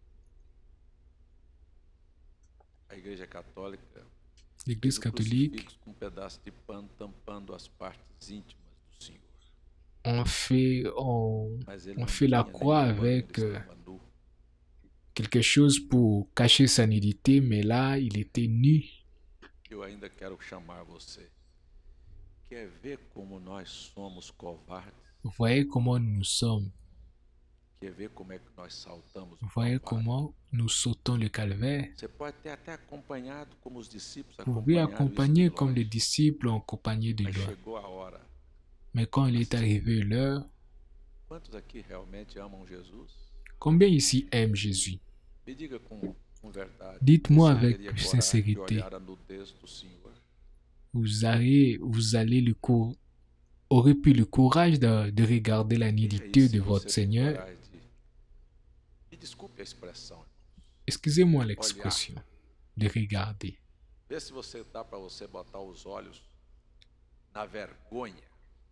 A Igreja Católica L'Église fez o catholique, crucifixo com um pedaço de pano tampando as partes íntimas do Senhor. on fait, on, Mas ele on não fait la tinha croix nenhum pano, avec ele euh, estava nu. quelque chose pour cacher sa nudité, mais là, il était nu. Eu ainda quero chamar você. Quer ver como nós somos covardes? Vous voyez comment nous sommes. Quer ver como é que nós saltamos o Vous voyez Calvário? comment nous sautons le calvaire. Você pode ter até acompanhado como os discípulos Vous pouvez acompanharam accompagner isso de comme les longe. disciples ont accompagné de Mas loin. chegou a hora. Mais quand il est arrivé l'heure, Quantos aqui realmente amam Jesus? combien ici aiment Jésus? Me diga com, com verdade. Dites-moi você avec teria coragem de sincérité. olhar a nudez do Senhor? Vous allez, vous allez le cour, aurez pu le courage de, de regarder la E aí, nudité se de você votre tem Seigneur. coragem de... Me desculpe a expressão. Excusez-moi l'expression de regarder. Vê se você dá para você botar os olhos na vergonha.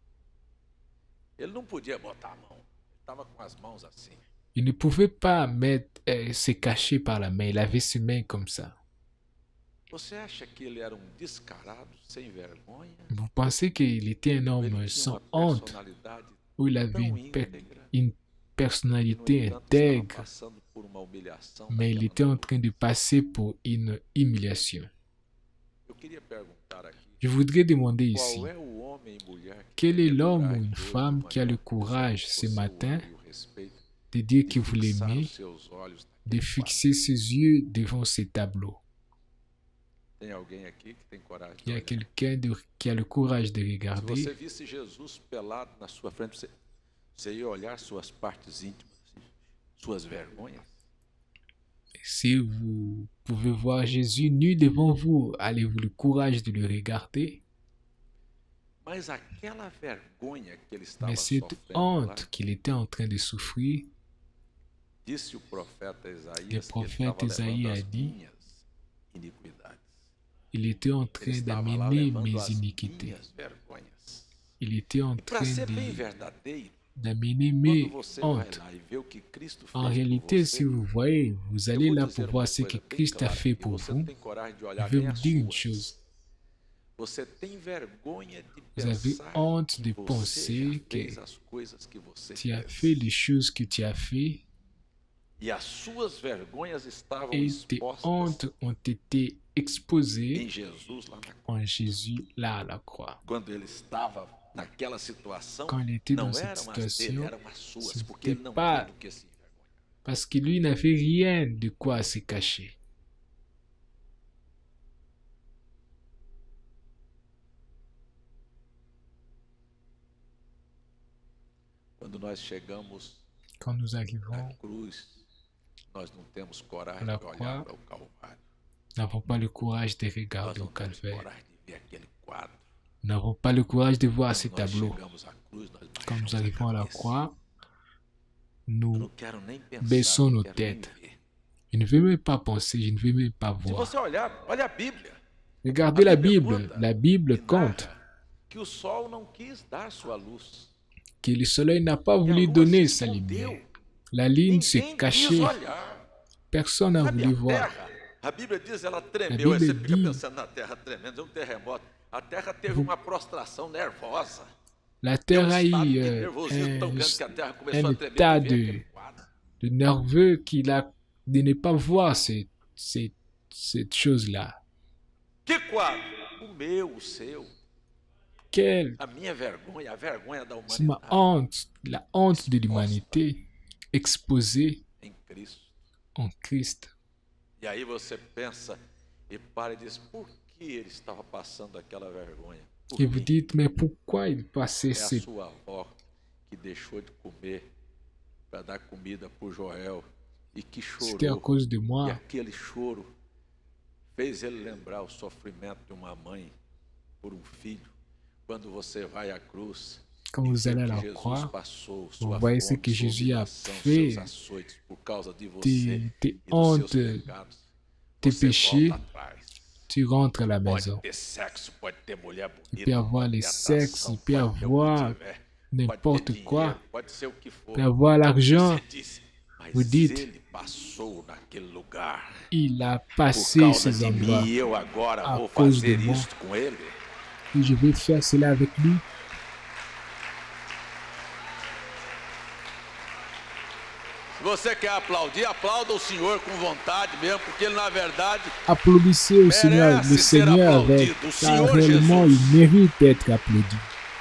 Ele não podia botar a mão. Ele estava com as mãos assim. Il ne pouvait pas mettre, euh, se cacher par la main. Il avait ses mains comme ça. Você acha que ele era um descarado, sem vergonha? Vous pensez qu'il était un Ou ele homme tinha sans uma honte, personalidade ou il avait tão une, per- íntegra une e, no personnalité entanto, estava intègre, passando por uma humilhação mais il daquela était en natureza? train de passer pour une humiliation. Eu queria perguntar aqui, Je voudrais demander ici, qual é o homem e mulher que quel est teria l'homme ou coragem une hoje de femme qui a manhã le courage ce você o matin ama e o respeita de dire e que vous fixar l'aimez, os seus olhos de naquele quadro? fixer ses yeux devant ces tableaux? Tem alguém aqui que tem coragem de Il y a olhar? quelqu'un de- qui a le courage de Se você regarder. visse Jesus pelado na sua frente, você, você ia olhar suas partes íntimas, assim, suas vergonhas? Si vous pouvez voir Jésus nu devant vous, avez-vous le courage de le regarder? Mas aquela vergonha que ele estava Mais cette sofrendo lá, honte qu'il était en train de souffrir, disse o profeta Isaías le que ele prophète estava Isaïe levando a as dit, minhas iniquidades. il était en Ele train estava lá d'amener levando mes as iniquités. minhas vergonhas. Il était en E para train ser bem de... verdadeiro, d'amener, Quando mais você vai honte. lá e vê o que Cristo En fez por réalité, si você, vous voyez, vous eu allez vou là dizer pour voir uma ce que coisa bem Christ a clara, fait e pour você não vous. tem coragem de Je olhar vais nem vous as dire une suas. chose. Você tem vergonha de Vous avez pensar honte que de você penser já que fez as coisas que você tu as fez. fait les choses que tu as fait E as suas vergonhas estavam et tes expostas hontes ont été exposées em Jesus lá na cruz. en Jésus là à la croix. Quando ele estava naquela situação, Quand il était dans não cette eram as dele, situation, eram as suas, ce porque ele n'était não pas tinha do que se envergonhar. parce que lui n'avait rien de quoi se cacher. Quando nós chegamos Quand nous na arrivons, cruz, nós não temos coragem La de olhar croix, para o Calvário. nous n'avons pas le courage de Nós regarder au não temos calvaire. coragem de ver aquele quadro. Nous n'avons pas le courage de voir Quando ces nós tableaux. chegamos à cruz, nós Quand baixamos nous a arrivons à la cabeça. croix, Eu nous não quero nem pensar, baissons não nos quero nem têtes. ver. Je ne veux même pas penser, je ne veux même pas Se voir. você olhar, olha a Bíblia. Regardez la Bíblia Bible. conta La Bible e compte narra que o sol não quis dar sua luz. que le soleil n'a pas E a voulu lua donner se sa escondeu. lumière. La ligne s'est Ninguém quis cachée. olhar. Personne n'a Sabe voulu a voir. terra? A Bíblia diz, ela A tremeu. Aí você Bíblia fica diz- pensando na terra tremendo, é um terremoto. A terra teve uma prostração nervosa. La Tem um terre a estado eu de euh, nervosismo tão un, grande que a terra começou un a tremer état de ver de, aquele quadro. de nerveux qu'il a de ne pas voir cette, cette, cette chose-là. Que quadro? O meu, o seu. Quelle A minha vergonha, a vergonha da c'est ma humanidade honte, la honte de l'humanité exposée em Cristo. en Christ. E aí você pensa e para e diz, por que ele estava passando aquela vergonha? Por Et vous mim. dites, mais pourquoi il passait É a cette... sua avó que deixou de comer para dar comida para o Joel e que C'était à chorou. cause de E moi. aquele choro fez ele lembrar o sofrimento de uma mãe por um filho. Quando você vai à cruz, Quand e vous vê allez à que la Jesus croix, passou sua voyez ce fome, que sua Jésus a humilhação, fait, seus açoites por causa de você tes, tes e dos seus hontes, pecados. tes Você péchés, volta atrás. tu rentres à la Pode maison. ter sexo, pode ter mulher bonita, Il peut y avoir les pode ter sexes, atração, il peut y pode ter o que avoir tiver, pode ter n'importe dinheiro, quoi, pode ser o que for. il peut y avoir l'argent. Você disse, mas Vous dites, ele passou naquele lugar. Il a Por passé causa ces de endroits mim, e eu agora à vou cause de fazer moi. isso com ele. et je vais faire cela avec lui. Se você quer aplaudir, aplauda o Senhor com vontade mesmo, porque ele na verdade Applaudissez au Seigneur, le merece ser Seigneur avec, aplaudido. O car Senhor réellement Jesus. il mérite d'être applaudi.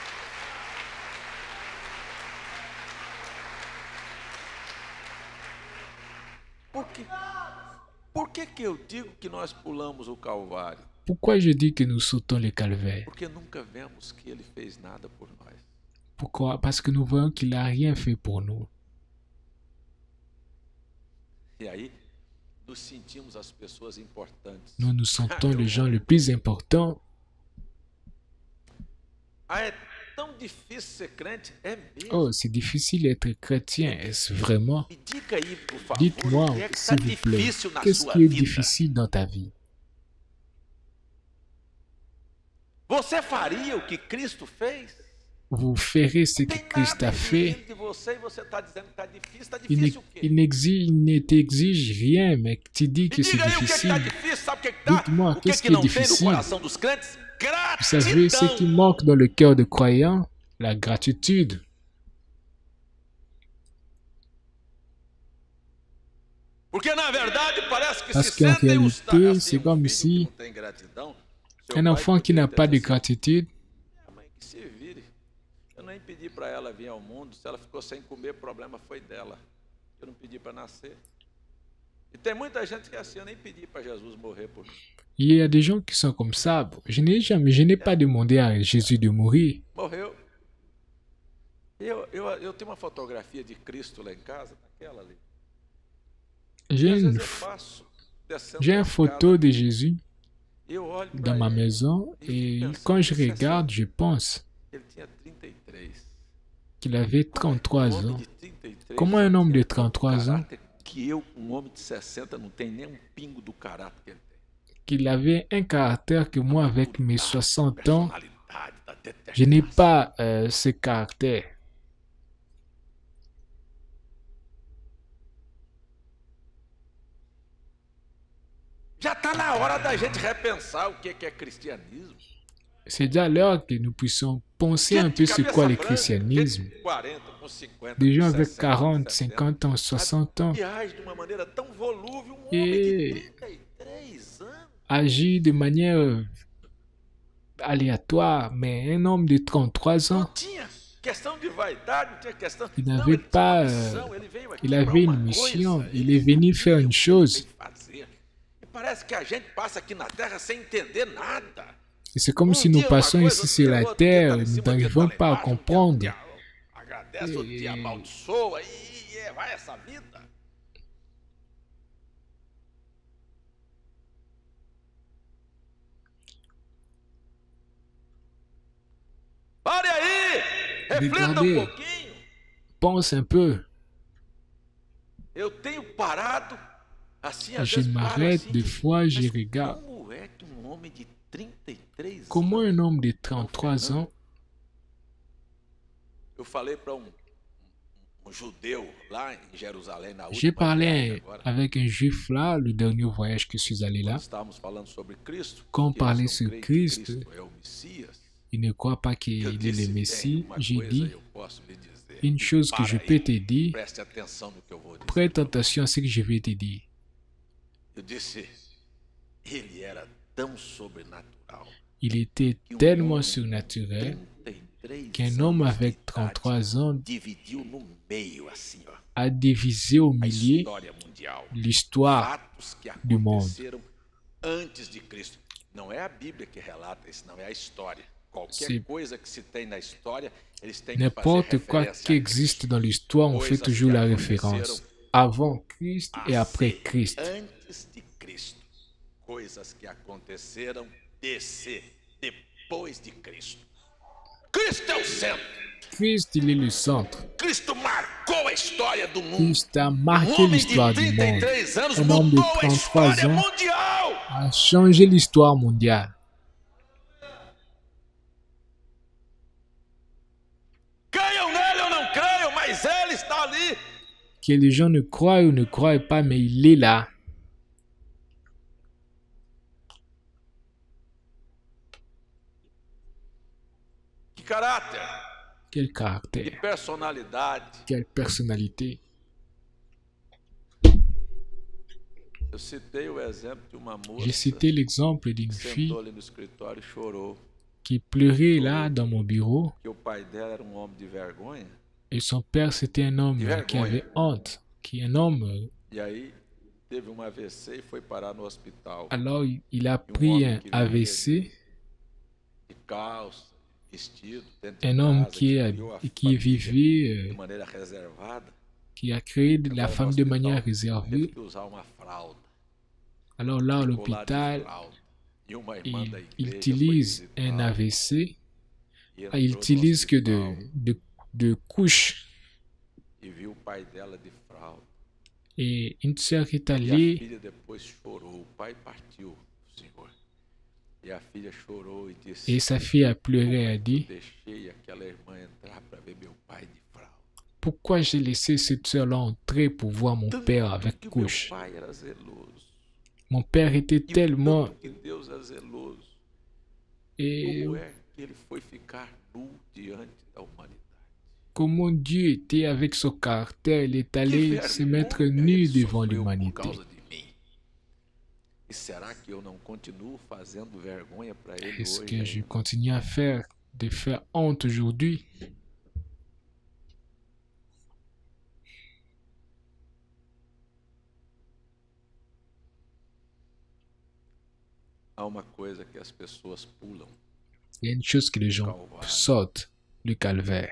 Por que, por que que eu digo que nós pulamos o Calvário? Pourquoi je dis que nous sautons le calvaire? Porque nunca vemos que ele fez nada por nós. Pourquoi? Parce que nous voyons qu'il n'a rien fait pour nous. E aí nos sentimos as pessoas importantes. Nous nous sentons les gens les plus importants. Ah, é tão difícil ser crente? É mesmo. Oh, c'est difficile d'être chrétien, est-ce vraiment? Me diga aí, por favor, Dites-moi, o que é que está s'il vous plaît, difícil na qu'est-ce sua qui est vida? difficile dans ta vie? Você faria o que Cristo fez? Vous ferez ce que Tem Christ nada a fait. exigindo de você e você está dizendo que está difícil. Está Il ne, difícil o quê? il n'exige, il ne t'exige rien, mais tu dis Me que c'est diga aí o que está difficile. difícil, sabe o que está? Dites-moi, O que, qu'est-ce que qui est não tem no difficile? coração dos crentes? Vous savez, ce qui Gratidão. manque dans le cœur des croyants, la gratitude. Porque na verdade parece que Parce se qu'en sentem os réalité, assim, c'est um comme filho si que não tem gratidão, seu un pai enfant qui poderia n'a ter pas de dito assim, gratitude, "A mãe que se vire. Eu nem pedi para ela vir ao mundo. Se ela ficou sem comer, o problema foi dela. Eu não pedi para nascer." E tem muita gente que é assim, eu nem pedi para Jesus morrer por mim. il y a des gens qui sont comme ça. Bon, je n'ai jamais, je n'ai pas demandé à Jésus de mourir. Morreu. Eu, eu, eu tenho uma fotografia de Cristo lá em casa, naquela ali. E J'ai às une, vezes eu f- passo descendo j'ai a une escada, photo de Jésus eu olho pra dans ma ele, maison et quand je regarde, je pense ele tinha trinta e três. qu'il avait Como é que trente-trois um homem ans. de trinta e três Comment un homme de tem tanto trente-trois ans, caráter que eu, um homem de sessenta, não tem nem um pingo do caráter que ele tem. qu'il avait un caractère que moi, avec mes soixante ans, Personalidade, da je n'ai determinação. pas euh, ce caractère. Já está na hora da gente repensar o que é cristianismo. C'est déjà l'heure que nous puissions penser un peu sur quoi le christianisme. Des gens avec quarante, cinquante ans, soixante ans et agit de manière aléatoire, mais un homme de trente-trois ans, il n'avait pas, euh, il avait une mission, il est venu faire une chose. Et c'est comme si nous passons ici sur la terre, nous n'arrivons pas à comprendre. Et... Regardez, pense un peu. Je m'arrête des fois, je regarde. Comment un homme de trente-trois ans j'ai parlé avec un juif là, le dernier voyage que je suis allé là. Quand on parlait sur Christ, il ne croit pas qu'il est le Messie. J'ai dit, une chose que je peux te dire, prête attention à ce que je vais te dire. Il était tellement surnaturel qu'un homme avec trente-trois ans a divisé au milieu l'histoire du monde. N'importe quoi qui existe dans l'histoire, on fait toujours la référence. Avant Christ et après Christ. Christ, il est le centre. Christ a marqué l'histoire du monde. Un homme de trente-trois ans a changé l'histoire mondiale. Que les gens ne croient ou ne croient pas, mais il est là. Quel caractère, quelle personnalité. J'ai cité l'exemple d'une fille qui pleurait là dans mon bureau et son père c'était un homme qui avait honte, qui est un homme. Alors il a pris un A V C. Un homme qui, a, qui vivait, euh, qui a créé la femme de manière réservée. Alors là, à l'hôpital, il, il utilise un A V C. Il utilise que de, de, de couches. Et une sœur est allée. Et sa fille a pleuré et a dit, pourquoi j'ai laissé cette sœur-là entrer pour voir mon père avec couche? Mon père était tellement... Et comment Dieu était avec son caractère, il est allé se mettre nu devant l'humanité. Est-ce que je continue à faire, de faire honte aujourd'hui? Il y a une chose que les gens sautent, le calvaire.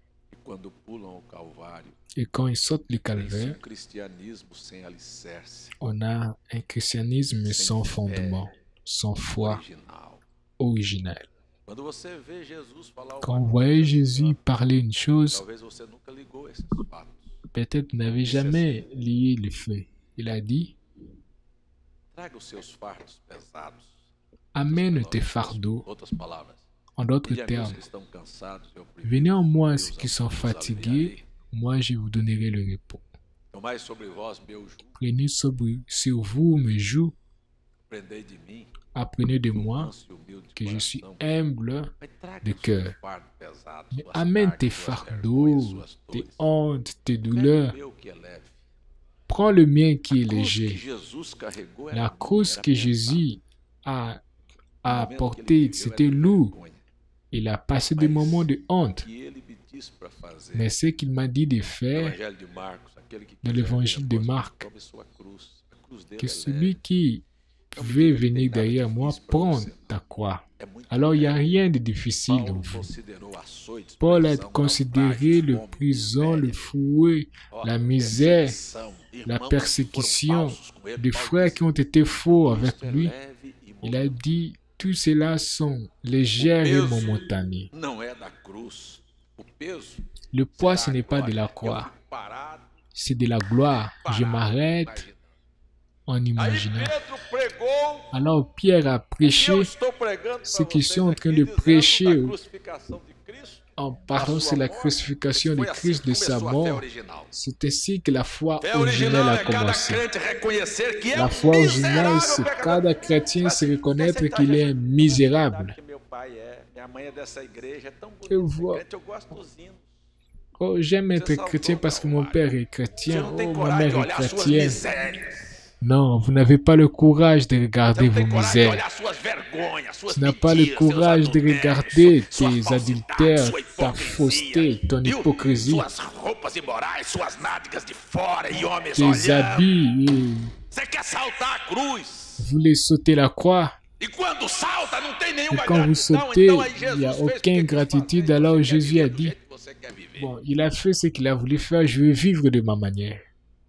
Et quand ils sautent le calvaire, on a un christianisme sans fondement, sans foi originelle. Quand vous voyez Jésus parler une chose, peut-être vous n'avez jamais lié le fait. Il a dit, amène tes fardeaux. En d'autres termes, venez en moi ceux qui sont fatigués, moi je vous donnerai le repos. Prenez sobre, sur vous mes jougs Apprenez de moi que je suis humble de cœur. Mais amène tes fardeaux, tes hontes, tes douleurs. Prends le mien qui est léger. La croix que Jésus a, a portée, c'était lourd. Il a passé des moments de honte. Mais ce qu'il m'a dit de faire dans l'évangile de Marc, que celui qui veut venir derrière moi, prend ta croix. Alors il n'y a rien de difficile dans vous. Paul a considéré le prison, le fouet, la misère, la persécution des frères qui ont été faux avec lui. Il a dit, tout cela sont légers et momentanés. Le poids, ce n'est pas de la croix, c'est de la gloire. Je m'arrête en imaginant. Alors Pierre a prêché ce que je suis en train de prêcher en parlant sur la crucifixion de Christ, de sa mort. C'est ainsi que la foi originelle a commencé. La foi originelle, c'est cada chrétien se reconnaître qu'il est misérable. Et voir. Oh, j'aime être chrétien parce que mon père est chrétien. Oh, ma mère est chrétienne. Non, vous n'avez pas le courage de regarder vos misères. Tu n'as pas le courage de regarder tes adultères, ta fausseté, ton hypocrisie, tes habits. Vous voulez sauter la croix. Et quand vous sautez, il n'y a aucune gratitude. Alors Jésus a dit, bon, il a fait ce qu'il a voulu faire, je vais vivre de ma manière.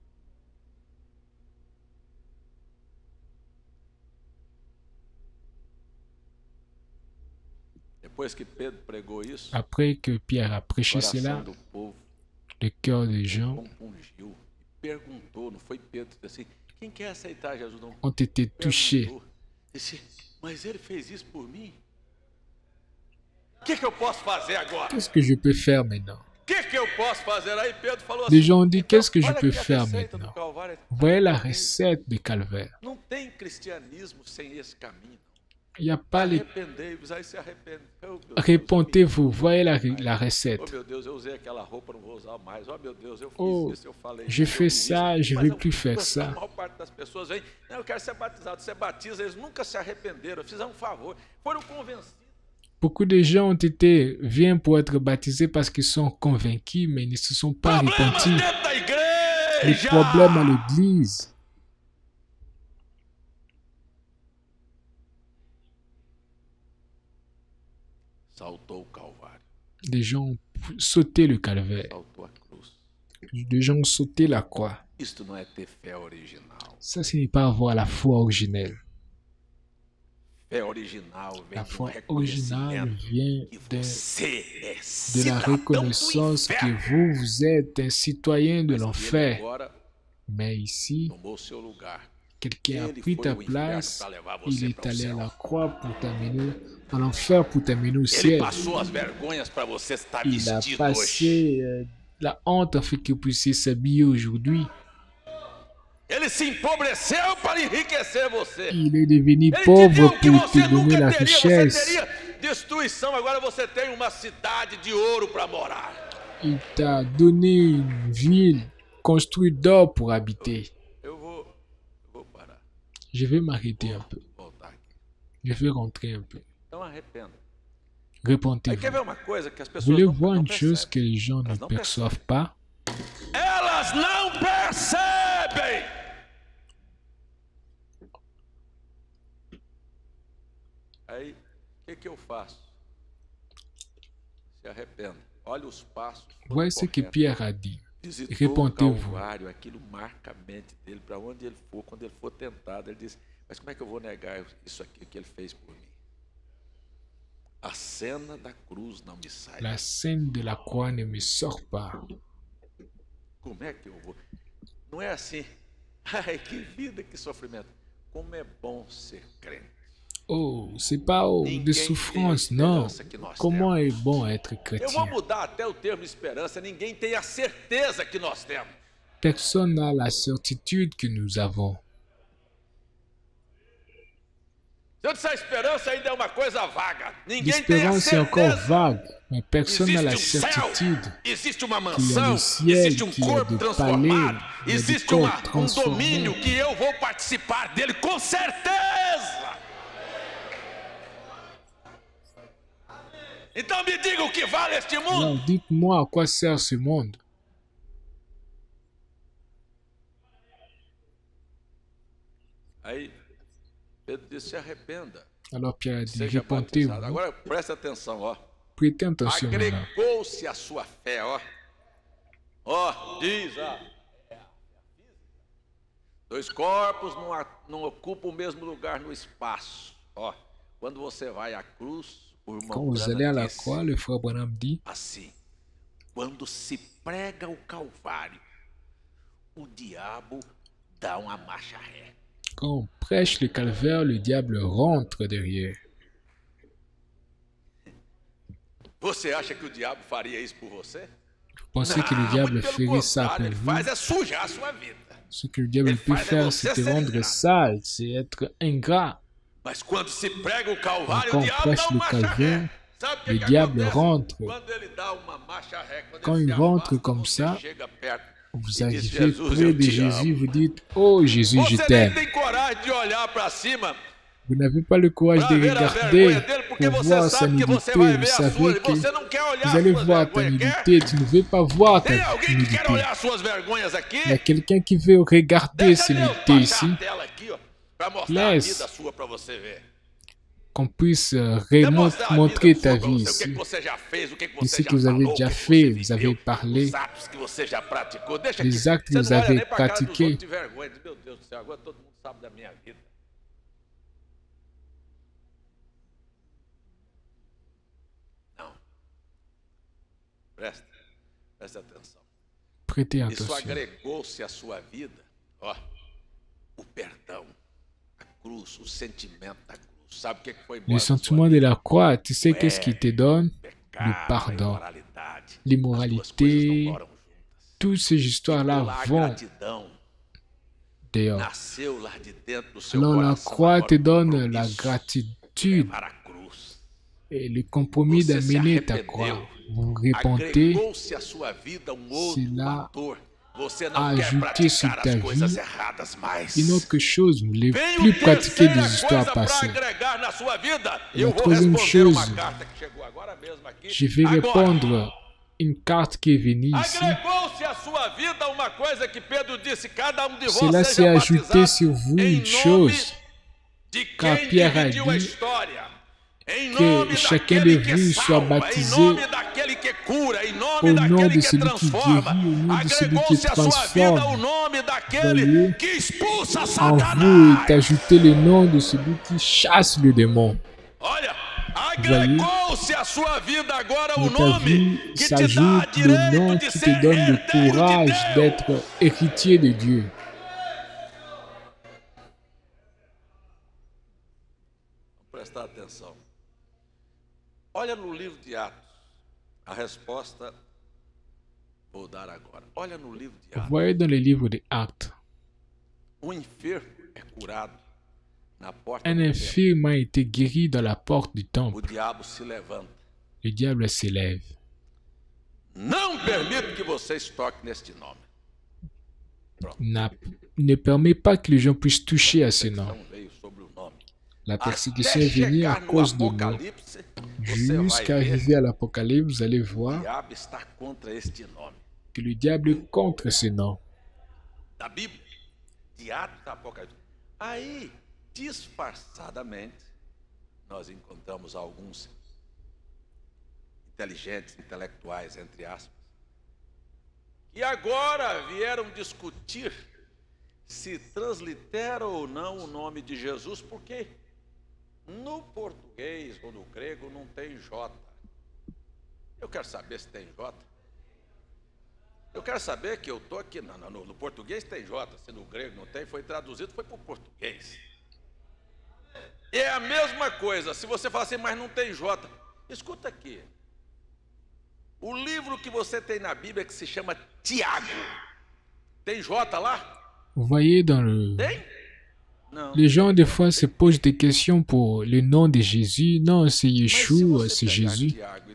Après que Pierre a prêché cela, le cœur des gens ont été touchés. Qu'est-ce que je peux faire maintenant? Les gens ont dit, qu'est-ce que je peux faire maintenant? Voyez la recette du calvaire. Il n'y a pas les... Répondez-vous, voyez la, la recette. Oh, je fais ça, je ne vais plus faire ça. Beaucoup de gens ont été, viennent pour être baptisés parce qu'ils sont convaincus, mais ils ne se sont pas repentis. Le problème à l'église. Des gens ont sauté le calvaire. Des gens ont sauté la croix. Ça, ce n'est pas avoir la foi originelle. La foi originale vient de, de la reconnaissance que vous, vous êtes un citoyen de l'enfer. Mais ici, quelqu'un a pris ta place, il est allé à la croix pour t'amener à l'enfer, pour t'amener au ciel. Il a passé euh, la honte afin que vous puissiez s'habiller aujourd'hui. Il est devenu pauvre pour te donner la richesse. Il t'a donné une ville construite d'or pour habiter. Je vais m'arrêter un peu. Je vais rentrer un peu. Répondez-vous. Vous voulez voir une chose que les gens ne perçoivent pas? Voyez ce que Pierre a dit. Répondez-vous. Mas como é que eu vou negar isso aqui que ele fez por mim? A cena da cruz não me sai. La scène de la croix ne me sort pas. Como é que eu vou? Não é assim. Ai, que vida, que sofrimento. Como é bom ser crente. Oh, c'est pas oh, de souffrance, non. Comment est bon être chrétien? Eu vou mudar até o termo esperança. Ninguém tem a certeza que nós temos. Personne n'a la certitude que nous avons. L'espérance est encore vague, mais personne n'a la certitude qu'il y a le ciel, qu'il y a des palais, il y a des corps transformés. Alors, dites-moi à quoi sert ce monde. Alors Pierre a dit, répentez-vous. Prêtez attention maintenant. Agregou-se à sua fé, ó. Ó, diz, ó. Dois corpos não, não ocupam o mesmo lugar no espaço. Ó, quando você vai à cruz, o irmão Quand vous allez à la croix, le frère Branham dit, assim, quando se prega o Calvário, o diabo dá uma marcha ré. Quand on prêche le calvaire, le diable rentre derrière. Você acha que o diabo faria isso por você? Vous pensez que le diable ferait ça pour ele vous? faz é sujar a sua vida. Ce que le diable peut faire, c'est te rendre sale, c'est être ingrat. Mas quando se prega o Calvário, Quand o on diabo prêche dá le uma marcha ré. calvaire, Sabe o que le que diable acontece? rentre. Quando ele dá uma marcha ré, quando Quand ele il se rentre afasta, comme você ça, chega perto vous e diz, arrivez Jesus, près eu de te Jésus, amo. vous dites, oh Jésus, je Você nem t'aime. tem coragem de olhar para cima Vous n'avez pas le courage para de ver a regarder vergonha dele, porque pour você voir sa sabe que você nudité. vai Vous ver a savez sua, que você não quer olhar vous as allez suas voir ta vergonhas, quer? nudité. Tu ne veux pas voir ta Tem alguém que quer nudité. olhar as suas vergonhas aqui? Il y a quelqu'un qui veut regarder Deixa ces Deus nudités baixar ici, a tela aqui, ó, para mostrar a Laisse. vida sua para você ver. qu'on puisse euh, Quer remon- mostrar a montrer vida ta sua para vie você, o que, que ici. você já fez, o que, que De você ce já que vous avez falou, déjà o que que fait, você vous avez viveu, parlé, os atos que você já praticou. Deixa les aqui. actes que Você vous não olha avez nem para a cara dos pratiqués. outros de vergonha. Diz, meu Deus do céu, agora todo mundo sabe da minha vida. Não. Presta, presta atenção. Prêtez Isso attention. agregou-se à sua vida, ó, o perdão, a cruz, o sentimento da cruz. Sabe o que que foi embora Le da sua sentiment de vida? la croix, tu sais qu'est-ce qui te donne? Pecado, Le a pardon, imoralidade. As duas coisas l'immoralité. não moram juntas. Toutes ces histoires-là Lá a vont gratidão dehors. nasceu lá de dentro do seu Alors la coração. croix Agora te o donne la compromisso é gratitude levar a cruz. et le compromis Você se d'amener ta arrependeu. croix. Vous répentez, Agregou-se à sua vida um outro cela fator. Você não a quer ajouté sur praticar ta as coisas vie erradas mais. une autre chose, ne voulez Vem plus o pratiquer terceira des histoires coisa para passées. agregar na sua vida. La Eu vou troisième responder uma chose, carta que chegou agora mesmo aqui. Je vais Agora, répondre une carte qui est venue ici. agregou-se à sua vida uma coisa que Pedro disse, cada um de vós Cela seja s'est ajouté batizado sur vous em une nome chose, de car quem Pierre a dividiu a dit história. Em que nome chacun daquele de que vous soit salva, em baptisé nome daquele que cura, em nome au nom daquele de que celui qui transforma. guérit, au nom de celui qui Agregou-se à sua vida transforme. o nome daquele Voyez, que expulsa en vous Satanás. est ajouté le nom de celui qui chasse le démon. Olha, agregou-se à sua vida agora o Dans ta nome vie que te dá s'ajoute le nom direito de qui te ser donne le herdeiro courage de Deus. d'être héritier de Dieu. Vamos prestar atenção. Olha no livro de Atos. A resposta vou dar agora. Olha no livro de Atos. Voyez dans le livre des Actes, Um enfermo é curado na porta un do templo. infirme a été guéri dans la porte du O temple. diabo se levanta. Le diable s'élève. Não permito que vocês toquem neste nome. N'a- Ne permet pas que les gens puissent toucher à ce nom. Não veio sobre o nome. La persécution Até est venue à chegar no cause de nous. Apocalipse, você vai Jusqu'à ver arriver à l'Apocalypse, vous allez que o voir diabo está contra este nome. que le diable est contre ce nom. Da Bíblia, de Atos a Apocalipse. Aí, disfarçadamente, nós encontramos alguns inteligentes, intelectuais, entre aspas, que agora vieram discutir se translitera ou não o nome de Jesus, porque no português ou no grego não tem J. Eu quero saber se tem J. Eu quero saber que eu estou aqui, não, não, no, no português tem J, se no grego não tem, foi traduzido, foi para o português. É a mesma coisa, se você falar assim, mas não tem J, escuta aqui. O livro que você tem na Bíblia que se chama Tiago, tem J lá? Vous voyez dans le, Tem? Les gens, des fois, se posent des questions pour le nom de Jésus. Non, c'est Yeshua, c'est Jésus.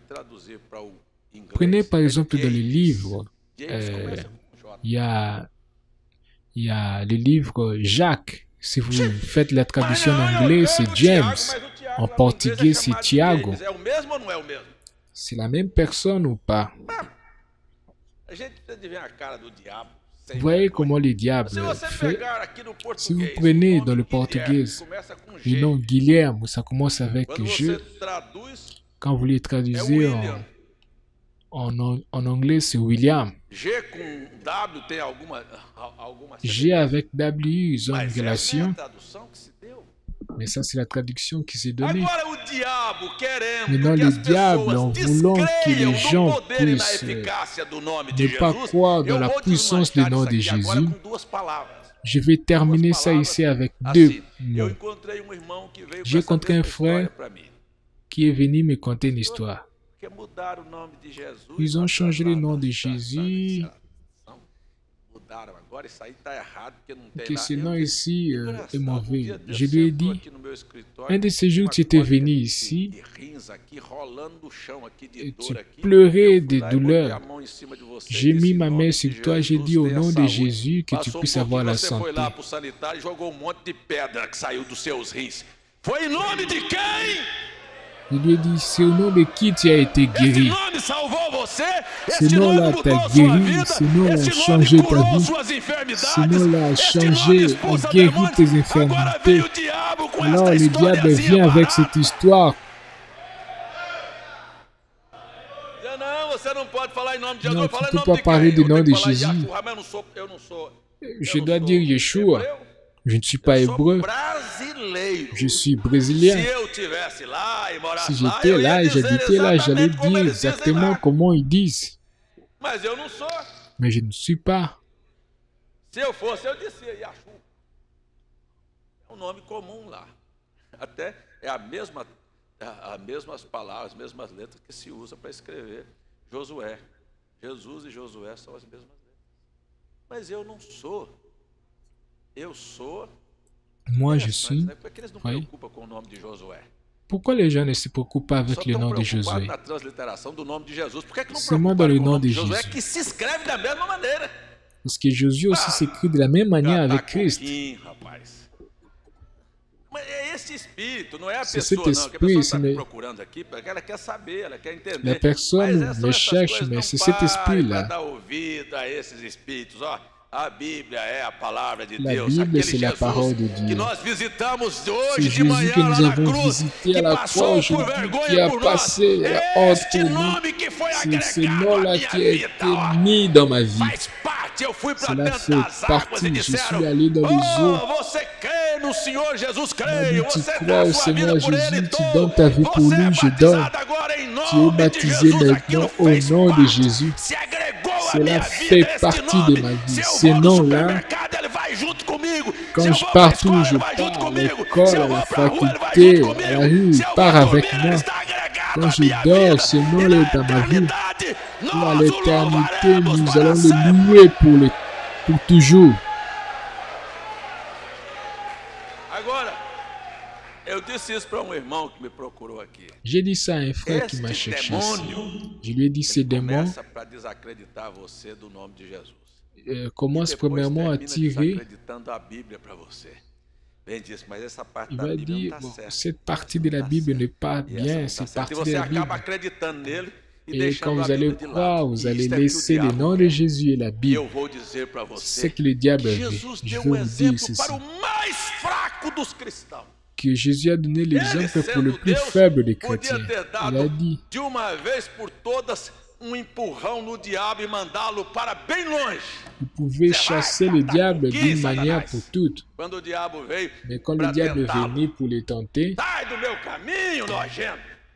Prenez par exemple dans le livre, euh, il y a, il y a le livre Jacques. Si vous faites la traduction en anglais, c'est James. En portugais, c'est Tiago. C'est la même personne ou pas? Vous voyez comment le diable fait? Si vous prenez dans le portugais le nom Guilherme, ça commence avec G. Quand vous le traduisez en, en, en anglais, c'est William. G avec W, ils ont une relation. Mais ça, c'est la traduction qui s'est donnée. Maintenant, le diable, en voulant que les gens puissent ne pas croire dans la puissance du nom de Jésus, je vais terminer ça ici avec deux mots. J'ai rencontré un frère qui est venu me conter une histoire. Ils ont changé le nom de Jésus. Que ce nom ici euh, est mauvais. Je lui ai dit, un de ces jours, tu étais venu ici et tu pleurais de douleur. J'ai mis ma main sur toi, j'ai dit au nom de Jésus que tu puisses avoir la santé. Je lui ai dit, c'est au nom de qui tu as été guéri. Ce nom-là t'a guéri, ce nom-là a changé ta vie, ce nom-là a changé, a guéri tes infirmités. Alors le diable vient avec cette histoire. Non, tu ne peux pas parler du nom de Jésus. Je dois dire Yeshua. Je ne suis pas hébreu. Je suis brésilien. Si j'étais là et j'habitais là, j'allais dire exactement comment ils disent. Mais je ne suis pas. Se eu fosse, eu dizia Yahshua. É um nome comum lá. Até é a mesma, as mesmas palavras, as mesmas letras que se usa para escrever Josué. Jesus e Josué são as mesmas letras. Mas eu não sou. Eu sou. Moi, je suis. Por que eles não se preocupam com o nome de Josué? Pourquoi les gens ne se préoccupent pas avec le nom de Josué? Na transliteração do nome de Jesus. Por que que não Seulement dans le nom de Josué Jésus. que se escreve da mesma maneira? Parce que Jésus aussi s'écrit de la même manière avec Christ. Mas é esse espírito, não é a C'est pessoa, cet não. Que a pessoa esprit, está mais procurando aqui, porque ela quer saber, ela quer entender. la personne Mas me essas cherche, coisas mais não c'est cet parem esprit-là. para dar ouvido a esses espíritos, ó. A Bíblia é a palavra de La Deus. Bible, Aquele c'est la Jesus parole de que Dieu. nós visitamos C'est hoje de Jésus manhã que lá nous na avons cruz, visité à que la croix passou por aujourd'hui, qui vergonha a por nós. passé la honte Este pour nous. nome que foi C'est ce agregado à nom-là minha qui a vida, été ó. mis dans ma vie. Faz parte, eu fui para Cela dentro fait das águas e partie. Je suis disseram: allé dans les eaux. Oh, você crê no Senhor Jesus, On m'a creio. dit, tu Você crois dá au sua vida Seigneur por Ele, Jésus, tu dou. donnes ta vie pour Você lui, é je donne. batizado agora em Tu es nome de baptisé Jesus. Aquilo maintenant au fez nom de parte, Jésus. se agregou à Cela minha fait vida, este partie nome. de ma vie. Se eu Ce vou no nom-là, supermercado, ele vai junto comigo. quand Se eu je vou para a pars où escola, je ele vai junto pars, à comigo. Se l'école, eu à vou la para a rua, ele vai faculté, junto à la comigo. rue, Se il eu part vou avec dormir, ele moi. está agregado Quand à je minha dors, vida. ce E nom-là na est dans ma vie. eternidade, Et à nós o l'éternité, louvaremos nous para allons sempre. le louer pour, le, pour toujours. Agora, eu disse isso para um irmão que me procurou aqui. J'ai dit ça à un frère qui m'a Este cherché ici. demônio Je lui ai dit, ces démons começa para desacreditar você do nome de Jesus. euh, E commencent depois premièrement à termina tirer. desacreditando a Bíblia para você. Bem disse, mas essa parte Il da va Bíblia dire, não está bon, certa. cette partie de Essa la não tá Bible certa. n'est pas E essa bien, não tá cette certa. E partie você de la acaba Bible. acreditando nele e Et deixando quand a vous allez Bíblia de croire, lado. vous E allez isto é que o laisser le diabo nom de quer. Jésus et la E Bible. eu vou dizer para C'est ce você, que le diable veut. Jesus Je deu vais um vous dire exemplo ceci. para o mais fraco dos cristãos. Que Jésus a donné Ele, l'exemple pour le sendo plus Deus, faible des podia chrétiens. ter Il a dado dit, de uma vez por todas um empurrão no diabo e mandá-lo para bem longe. vous pouvez chasser le diable d'une manière pour toutes. Quando o diabo veio Mais quand le para diable est tentá-lo, venu pour les tenter, sai do meu caminho, nojento.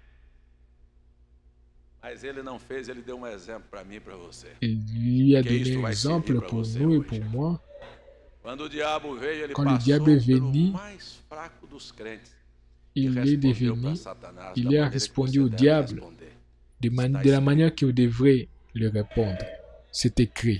Mas ele não fez, ele deu um exemplo para mim e para você. il lui a Que donné isso un vai exemple servir para pour você nous et hoje. pour moi. Quando o diabo veio, ele Quand le passou diable est pelo venu, mais fraco dos crentes. Il e est respondeu devenu, para Satanás il da a maneira que répondu você au deve diable responder. de, man- Está de la escrito. manière que vous devrez le répondre. c'est écrit.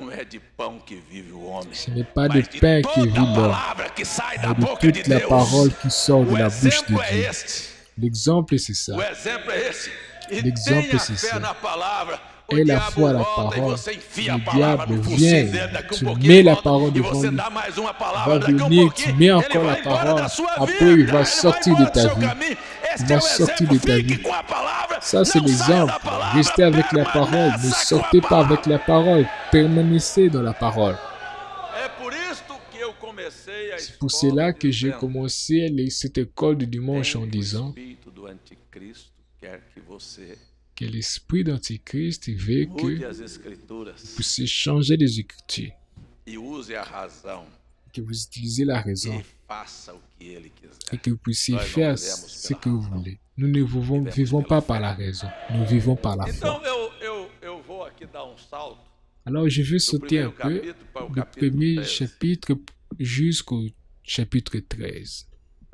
Ce n'est pas de pain qui vit l'homme, mais de toute la parole qui sort de la bouche de Dieu. L'exemple, c'est ça. L'exemple, c'est ça. Et la foi, la parole, le diable vient, tu mets la parole devant lui, va venir, tu mets encore la parole, après il va sortir de ta vie. Il va sortir de ta vie. Ça, c'est l'exemple. Restez avec la parole. Ne sortez pas avec la parole. Permanissez dans la parole. C'est pour cela que j'ai commencé cette école du dimanche en disant que l'esprit d'Antichrist veut que vous puissiez changer les Écritures. Que vous utilisez la raison. Et que vous puissiez faire ce que vous voulez. Nous ne vivons, vivons pas par la raison. Nous vivons par la foi. Alors je veux sauter un peu du premier chapitre jusqu'au chapitre treize.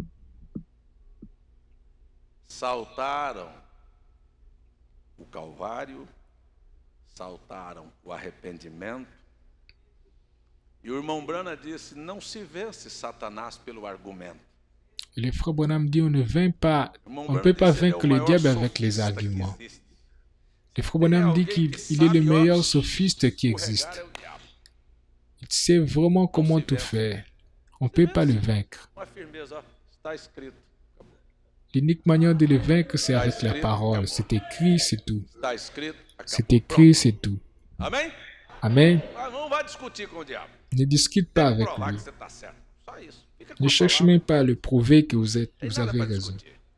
Saltaram o Calvário, saltaram o arrependimento. E o irmão Branham disse, não se vence Satanás pelo argumento. Et le frère Branham dit, on ne vainc pas, on ne peut pas vaincre le diable avec les arguments. Le frère Branham dit qu'il est le meilleur sophiste qui existe. Il sait vraiment comment tout faire. On ne peut pas le vaincre. L'unique manière de le vaincre, c'est avec la parole. C'est écrit, c'est tout. C'est écrit, c'est tout. Amen. Ne discute pas avec lui. Ne cherche même pas à le prouver que vous, êtes, vous avez raison.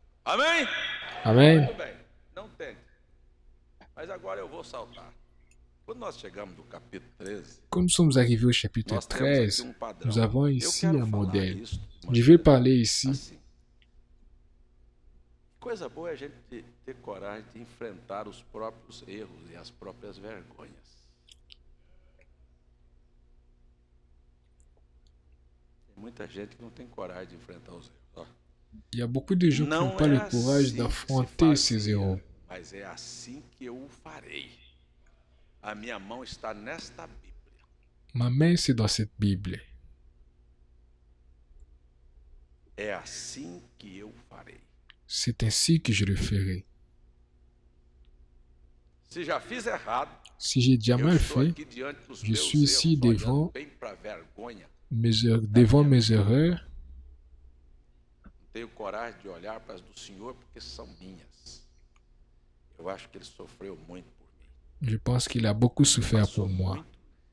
Amen. Quand nous sommes arrivés au chapitre treize, nous avons ici un modèle. Je vais parler ici. Coisa boa é a gente ter coragem de enfrentar os próprios erros e as próprias vergonhas. Tem muita gente que não tem coragem de enfrentar os erros. Il y a beaucoup de gens qui n'ont pas le courage d'affronter ces erreurs. Mas é assim que eu o farei. A minha mão está nesta Bíblia. Ma main, c'est dans cette Bible. É assim que eu farei. C'est ainsi que je le ferai. Si j'ai déjà mal fait, je suis ici devant mes, devant mes erreurs. Je pense qu'il a beaucoup souffert pour moi.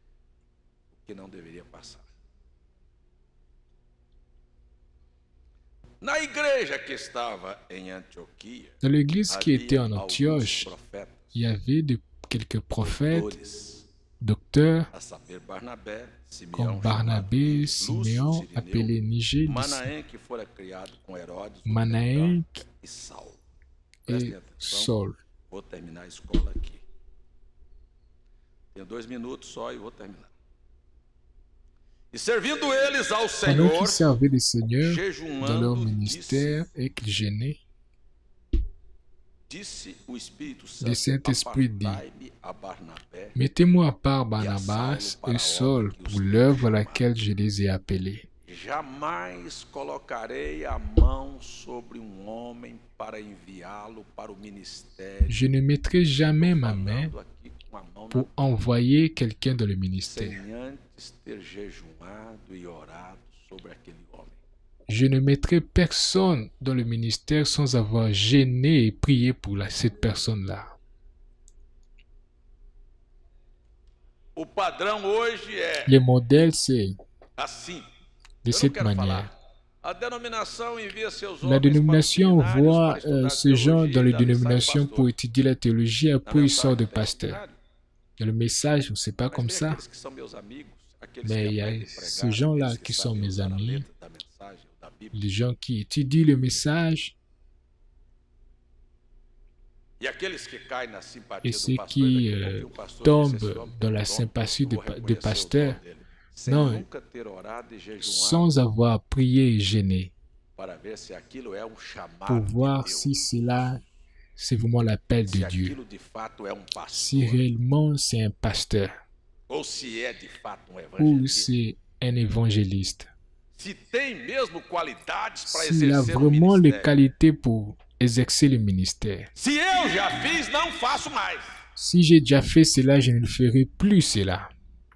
Dans l'église qui était en Antioche, il y avait de, quelques prophètes, docteurs, comme Barnabé, Siméon, appelé Niger, Manaen et Saul. Pendant qu'ils servaient le Seigneur dans leur ministère et qu'ils jeûnaient, le Saint-Esprit dit, « Mettez-moi à part Barnabas et Saul pour l'œuvre à laquelle je les ai appelés. » Je ne mettrai jamais ma main pour envoyer quelqu'un dans le ministère. Je ne mettrai personne dans le ministère sans avoir gêné et prié pour la, cette personne-là. Le modèle, c'est de cette manière. La dénomination envoie euh, ces gens dans les dénominations pour étudier la théologie, après ils sortent de pasteur. Dans le message, ce n'est pas comme ça. Mais il y a ces gens-là qui sont mes amis, les gens qui étudient le message, et ceux qui euh, tombent dans la sympathie de, de pasteur, non, sans avoir prié et gêné, pour voir si cela c'est vraiment l'appel de Dieu. Si réellement c'est un pasteur ou c'est un évangéliste, s'il a vraiment les qualités pour exercer le ministère. Si j'ai déjà fait cela, je ne ferai plus cela.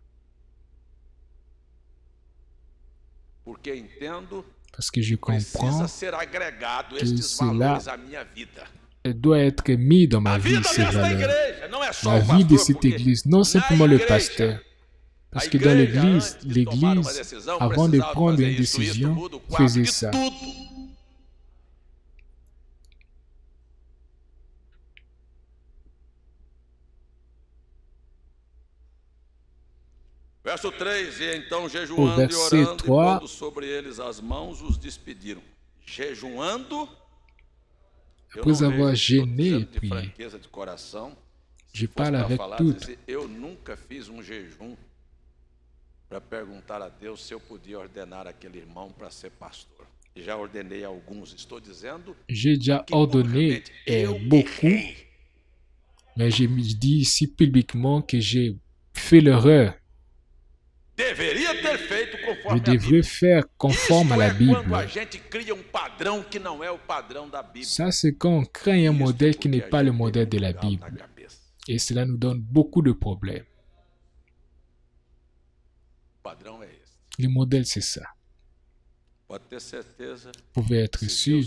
Parce que je comprends que cela doit être mis dans ma vie, ces valeurs. La vie de cette église, non simplement le pasteur. Parce que dans l'église, l'église, avant de prendre une décision, faisait ça. Au verset trois, après avoir jeûné et prié, je parle avec toutes. Para perguntar a Deus se eu podia ordenar aquele irmão para ser pastor. Já ordenei alguns, estou dizendo. J'ai déjà ordonné beaucoup, mais je me dis ici publiquement que j'ai fait l'erreur. Je devrais faire conforme à la Bible. Ça, c'est quand on crée un modèle qui n'est pas le modèle de la Bible. Et cela nous donne beaucoup de problèmes. Le modèle, c'est ça. Vous pouvez être sûr,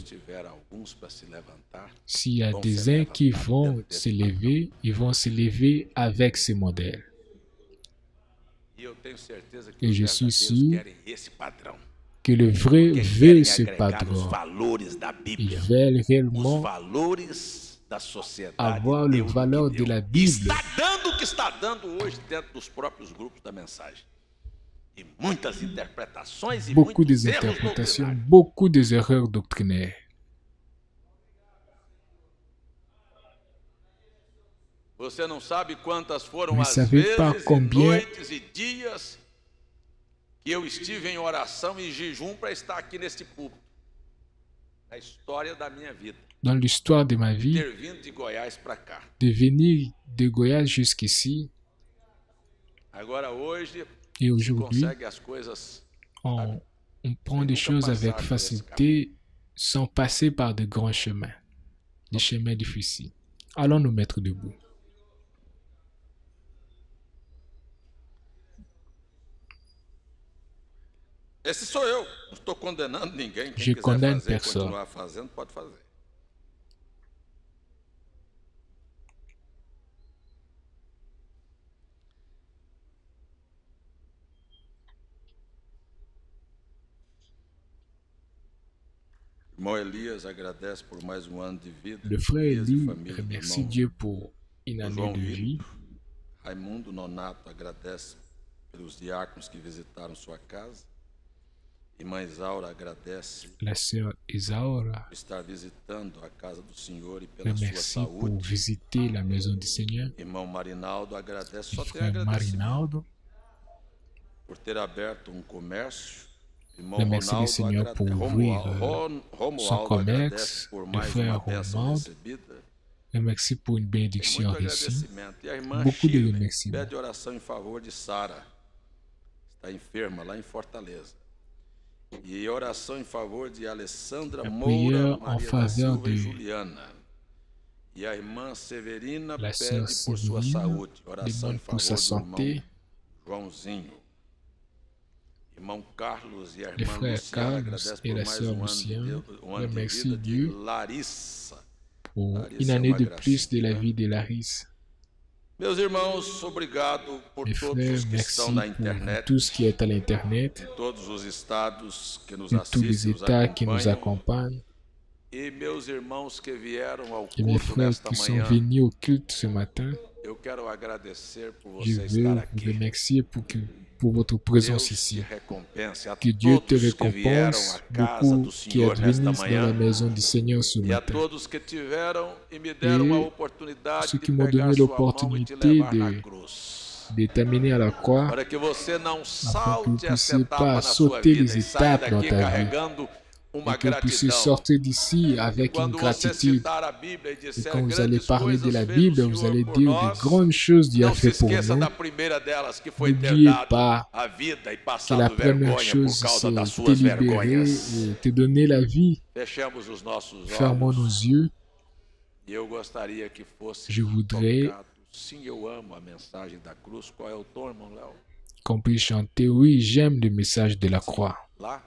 s'il y a des uns qui vont se lever, ils vont se lever avec ce modèle. Et je suis sûr que le vrai veut ce padrão. Ils veulent réellement avoir les valeurs de la Bible. Beaucoup des interprétations, beaucoup des erreurs doctrinaires. Vous ne savez pas combien dans l'histoire de ma vie, de venir de Goiás jusqu'ici, et aujourd'hui, on, on prend des choses avec facilité sans passer par de grands chemins, des chemins difficiles. Allons nous mettre debout. Je condamne personne. Le frère Eli remercie Dieu pour une année de vie. Raimundo Nonato agradece pelos diáconos que visitaram sua casa. Irmã Isaura agradece La sœur Isaura por estar visitando a casa do Senhor e pela sua remercie saúde. pour visiter la maison du Seigneur. Irmão Marinaldo agradece, só Le tem frère agradecimento Marinaldo por ter aberto um comércio. Irmão remercie le Ronaldo Seigneur pour agrade- ouvrir Romualdo- euh, Romualdo son commerce. agradece por Le mais frère uma bênção Romualdo recebida. remercie pour une bénédiction Muito reçue. agradecimento. E a irmã Beaucoup de Shirley remerciements. pede oração em favor de Sara. Está enferma lá em Fortaleza. E oração em favor de Alessandra La Moura, prière en Maria da faveur Silva e de Juliana. E a irmã Severina la pede sœur por sua Séverine saúde. Oração em demande pour favor sa do irmão santé. Joãozinho. Irmão Carlos e a Le irmã frère Luciana Carlos agradecem et por la mais sœur um ano de, Lucienne Deus- um ano de remercient vida de Dieu Larissa. pour Larissa une é année uma de plus de la gracinha. vie de Larisse. Meus irmãos, obrigado por Mes todos frères, os que merci estão na pour internet, tout ce qui est à l'Internet, de todos os estados que nos de tous les assistem, nos États qui nous acompanham. accompagnent, E meus irmãos que vieram ao et mes culto frères nesta qui sont manhã, venus au culte ce matin. eu quero agradecer por Je você veux estar vous aqui. remercier pour, que, pour votre Deus présence te ici. recompense a Que Dieu te todos que vieram récompense à casa beaucoup do qui Senhor êtes nesta venus dans la manhã maison du Seigneur ce e a matin. todos que tiveram e me deram a Et oportunidade ceux de qui m'ont pegar donné sua mão e te l'opportunité levar na de, cruz. de t'amener à la croix, Para que você não afin que vous salte essa puissiez etapa pas na sua sauter vida les e saia étapes dans daqui ta vie carregando et que vous puissiez sortir d'ici avec une gratitude. Et quand vous allez parler de la Bible, vous allez dire des grandes choses Dieu a fait pour nous. N'oubliez pas que la première chose, c'est te libérer et te donner la vie. Fermons nos yeux. Je voudrais qu'on puisse chanter, oui, j'aime le message de la croix.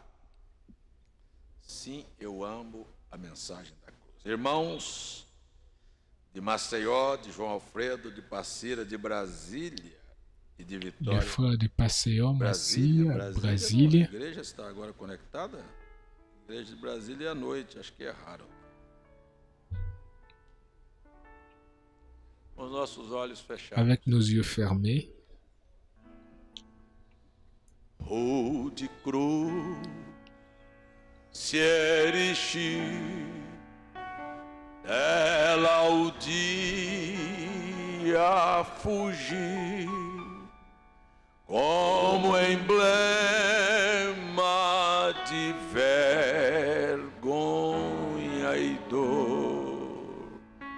Sim, eu amo a mensagem da cruz. Irmãos de Maceió, de João Alfredo, de Passira, de Brasília e de Vitória. Les frères de Passeio, Brasília, Brasília. A igreja está agora conectada? A igreja de Brasília é à noite, acho que é raro. Com os nossos olhos fechados. Avec nos yeux fermés. Ou de cruz se erigir, ela o dia fugir, como emblema de vergonha e dor.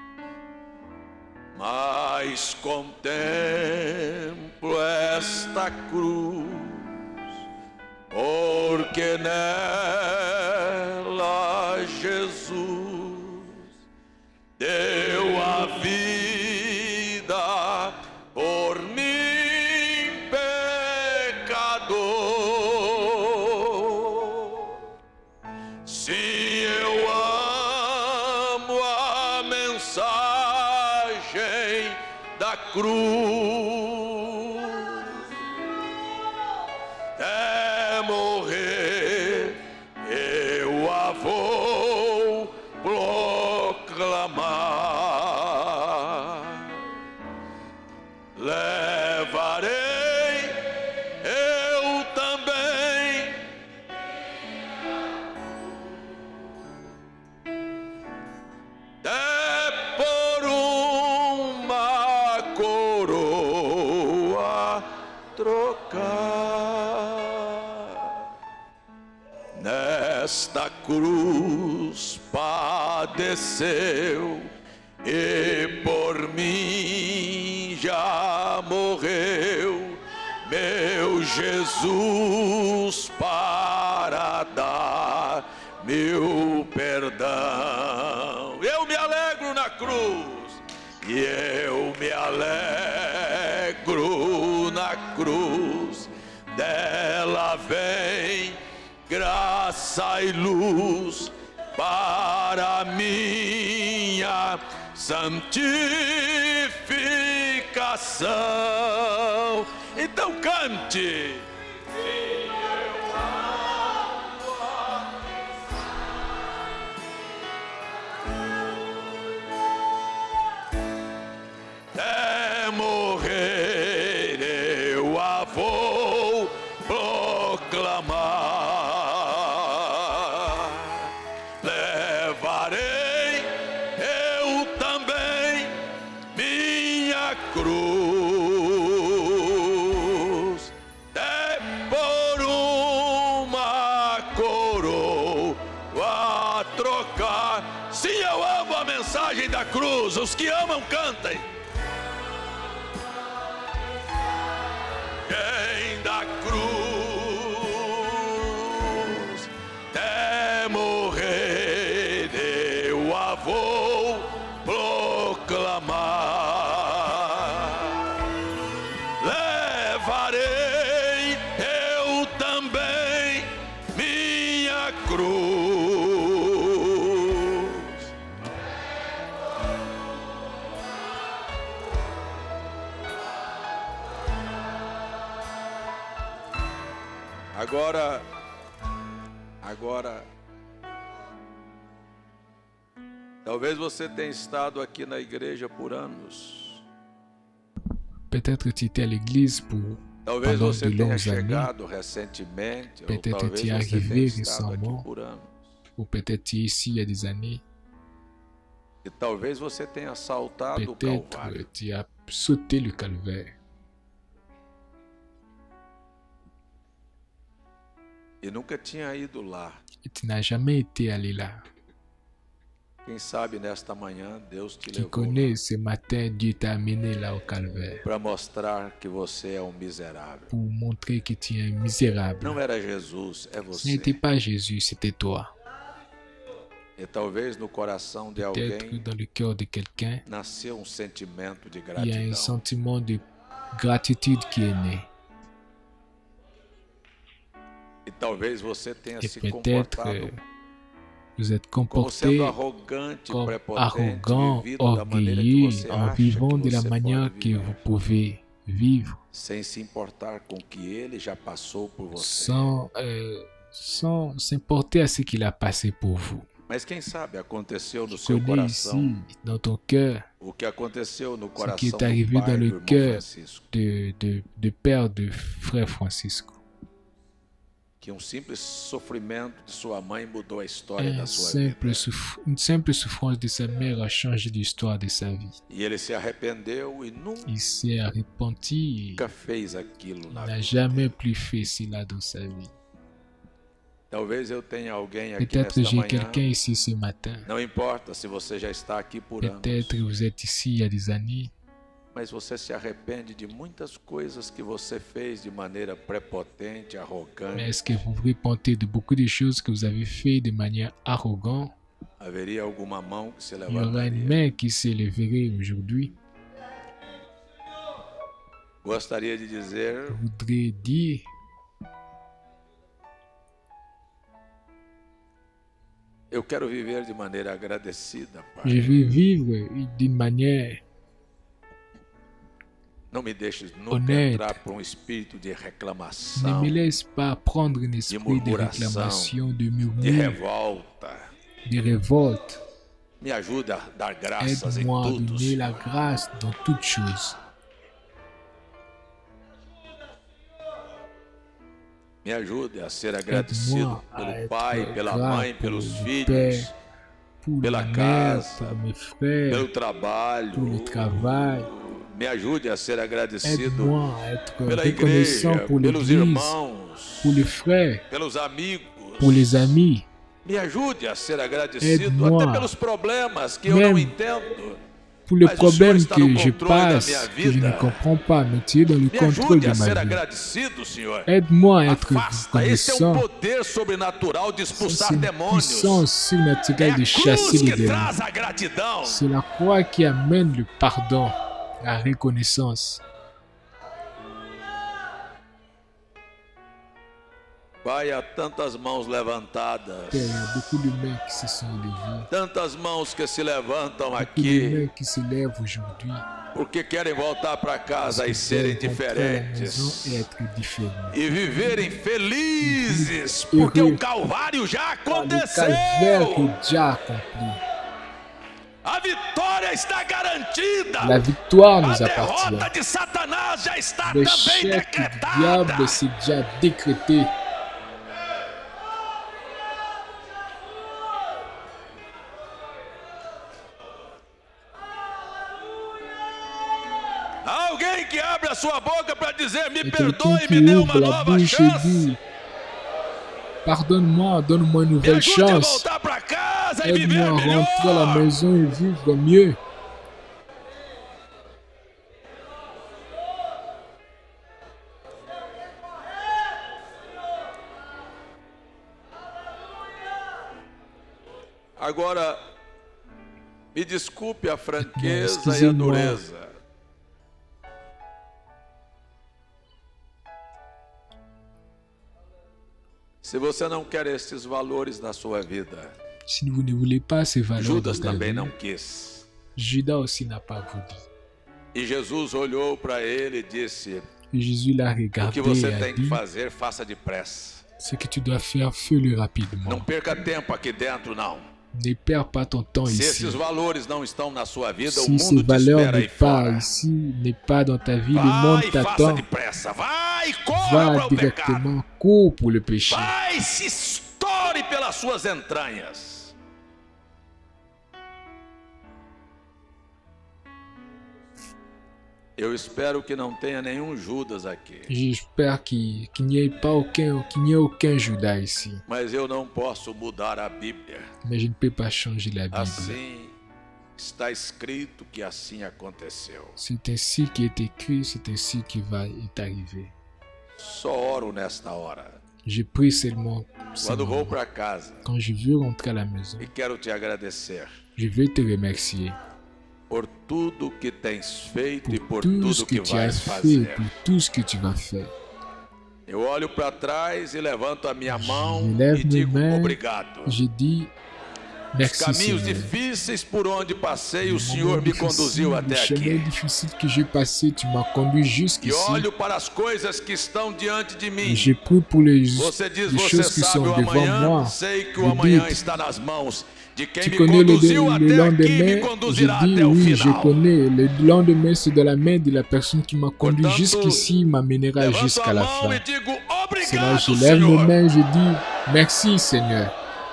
Mas contemplo esta cruz, porque nela Jesus deu a vida por mim, pecador. Se eu amo a mensagem da cruz, morrer, eu a vou proclamar. Levarei eu também é por uma coroa trocar. Nesta cruz padeceu e por mim já morreu meu Jesus para dar meu perdão. Eu me alegro na cruz e eu me alegro na cruz, dela vem graça e luz para minha santificação. Então cante. Até morrer eu a vou proclamar. Cruz, é por uma coroa a trocar. Sim, eu amo a mensagem da cruz. Os que amam, cantem. Quem da cruz até morrer eu a vou proclamar. Levarei eu também minha cruz. Agora, agora, talvez você tenha estado aqui na igreja por anos. Peut-être tu étais à l'église pour Talvez pendant você de tenha longues années. chegado recentemente, ou Peut-être talvez tu es você arrivé tenha estado aqui récemment, por anos. ou peut-être tu es ici il y a des années. E talvez você tenha saltado o Peut-être Calvário. tu as sauté le calvaire. E nunca tinha ido lá. Et tu n'as jamais été allé là. Quem sabe nesta manhã Deus te Qui levou connaît, lá. ce matin, Dieu t'a amené là au calvaire. Para mostrar que você é um miserável. Pour montrer que tu es un misérable. Não era Jesus, é você. Ce n'était pas Jésus, c'était toi. E talvez no coração de alguém, peut-être dans le cœur de quelqu'un, nasceu um sentimento de il y a un gratidão. sentiment de gratitude qui est né. E talvez você tenha Et se peut-être comportado vous êtes como comporté sendo arrogante, comme prepotente, arrogant, vivido da maneira que orgueilleux, você en acha vivant que de la você manière pode que viver, vous pouvez vivre, sem se importar com o que ele já passou por você. sans, euh, sans s'importer à ce qu'il a passé pour vous. Mas quem sabe aconteceu no seu Connais coração ici, dans ton cœur, o que aconteceu no ce qui coração est do arrivé pai dans do le irmão cœur Francisco. de, de, de père de frère Francisco. Que um simples sofrimento de sua mãe mudou a história Un da sua simple vida. souff- une simple souffrance de sa mère a changé l'histoire de sa vie. E ele se arrependeu e nunca Il s'est repenti et fez aquilo na n'a vida. jamais plus fait cela dans sa vie. Talvez eu tenha alguém aqui Peut-être nesta j'ai manhã. quelqu'un ici ce matin. Não importa se você já está aqui por anos, Peut-être vous êtes ici il y a des années, mas você se arrepende de muitas coisas que você fez de maneira prepotente, mais arrogante. est-ce que vous vous repentez de beaucoup de choses que vous avez fait de manière arrogante? Haveria alguma mão que se Il y aura une levantaria. main qui s'élèverait aujourd'hui. Gostaria de dizer, Je voudrais dire, eu quero viver de maneira agradecida, je Pai. vais vivre d'une manière Não me deixes nunca honnête. entrar por um espírito de Ne reclamação, me laisse pas prendre un esprit de murmuração, réclamation, de de murmure, revolta. de révolte. Me ajuda a dar graças em Aide-moi à tudo, donner la Senhor. grâce dans toutes choses. Me ajude a ser agradecido Aide-moi à pelo être pai, pela grave mãe, pour pelos le filhos, père, pour pela la mère, casa, pour mes frères. pelo trabalho. pour le travail. Me ajude a ser agradecido Aide-moi à être pela reconnaissant igreja, pour pelos l'église, irmãos, pour les frères, pelos amigos. pour les amis. Me ajude a ser agradecido Aide-moi. até pelos problemas que eu não Même entendo. Pour les Mas o problèmes Senhor está no que je controle da passe, minha que je ne vida. comprends pas, mais tu es dans le Me contrôle ajude de a ser ma vie. agradecido, Senhor. Aide-moi à être Afasta. Esse é um reconnaissant. poder sobrenatural de C'est expulsar une demônios. puissance É surnaturelle a de chasser cruz les que démons. traz a gratidão. C'est la croix qui amène le pardon, la reconnaissance. Pai, há tantas mãos levantadas, Père, il y a beaucoup de mains qui se sont levées, tantas mãos que se levantam beaucoup de aqui mains qui se lèvent aujourd'hui. porque querem voltar para casa e Qui serem veulent rentrer à la maison diferentes et être différents. e viverem felizes, porque o Calvário já Par le calvaire aconteceu. que Dieu a accompli. A vitória está garantida. La victoire A nous derrota appartient. de Satanás já está também L'échec du decretada. diable, c'est déjà décrété. Alguém que abre a sua boca para dizer: me Et quelqu'un perdoe e qui me dê uma ouvre la nova bouche et chance. dit, pardonne-moi, donne-moi une Me nouvelle ajude a chance. voltar para casa e Aide-moi viver à rentrer à la melhor. maison et vivre mieux. Agora, me desculpe a franqueza e a Excusez-moi. dureza. Se você não quer esses valores na sua vida, Si vous ne voulez pas ces valeurs dans Judas ta também vie, não quis. Judas aussi n'a pas voulu. E Jesus olhou para ele e disse: Et Jésus l'a o que regardé você et a tem que dit, fazer, faça depressa. ce que tu dois faire, fais-le Não rapidement. perca tempo aqui dentro, não. Ne perds pas ton temps Se ici. esses valores não estão na sua vida, o Si ces mundo te valeurs espera aí n'est pas fora. ici, n'est pas dans ta vie, le Vai, monde faça t'attend. depressa. Vai, corra Va para o pecado. directement, cours pour le péché. Vai, se estoure pelas suas entranhas. Eu espero que não tenha nenhum Judas aqui. J'espère qu'il qu'il n'y ait pas aucun, qu'il n'y ait aucun Judas ici. Mas eu não posso mudar a Bíblia. Mais je ne peux pas changer la Bible. Assim está escrito que assim aconteceu. C'est ainsi qui est écrit, c'est ainsi qui va est arrivé. Só oro nesta hora. Je prie seulement. Quando vou para casa. Quand je veux rentrer à la maison. E quero te agradecer. Je veux te remercier. Por tudo que tens feito e por tout tudo que, que vais fait, fazer. Por tout ce que tu vas faire. Eu olho para trás e levanto a minha mão je e digo mains, obrigado. Je dis merci, Os caminhos Seigneur. difíceis por onde passei, o Le Senhor me conduziu até aqui. Le chemin difficile que j'ai passé, tu m'as conduit jusqu'ici. E olho para as coisas que estão diante de mim. Je prie pour les, Você diz, les você choses qui sabe sont o devant amanhã, moi. sei que o Je amanhã dis, está nas mãos de quem tu me connais le, conduziu le até aqui e me lendemain, je conduzirá dis até o oui, je final. connais. Le lendemain, c'est de la main de la personne qui m'a conduit Portanto, jusqu'ici, m'amènera levanto jusqu'à a la mão fin. e digo C'est là obrigado, je lève mes Senhor. mains, je dis merci, Seigneur.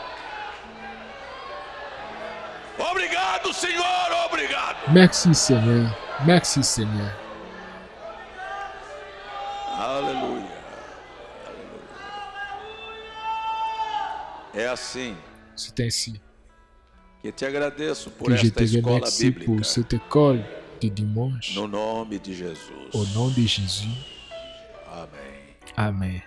Obrigado, Senhor, obrigado. Merci, Seigneur. Merci, Seigneur. Aleluia. É assim C'est ainsi que te agradeço por que je esta te escola remercie bíblica. pour cette école de dimanche. No nome de Jesus. Au nom de Jésus. Amém. Amen.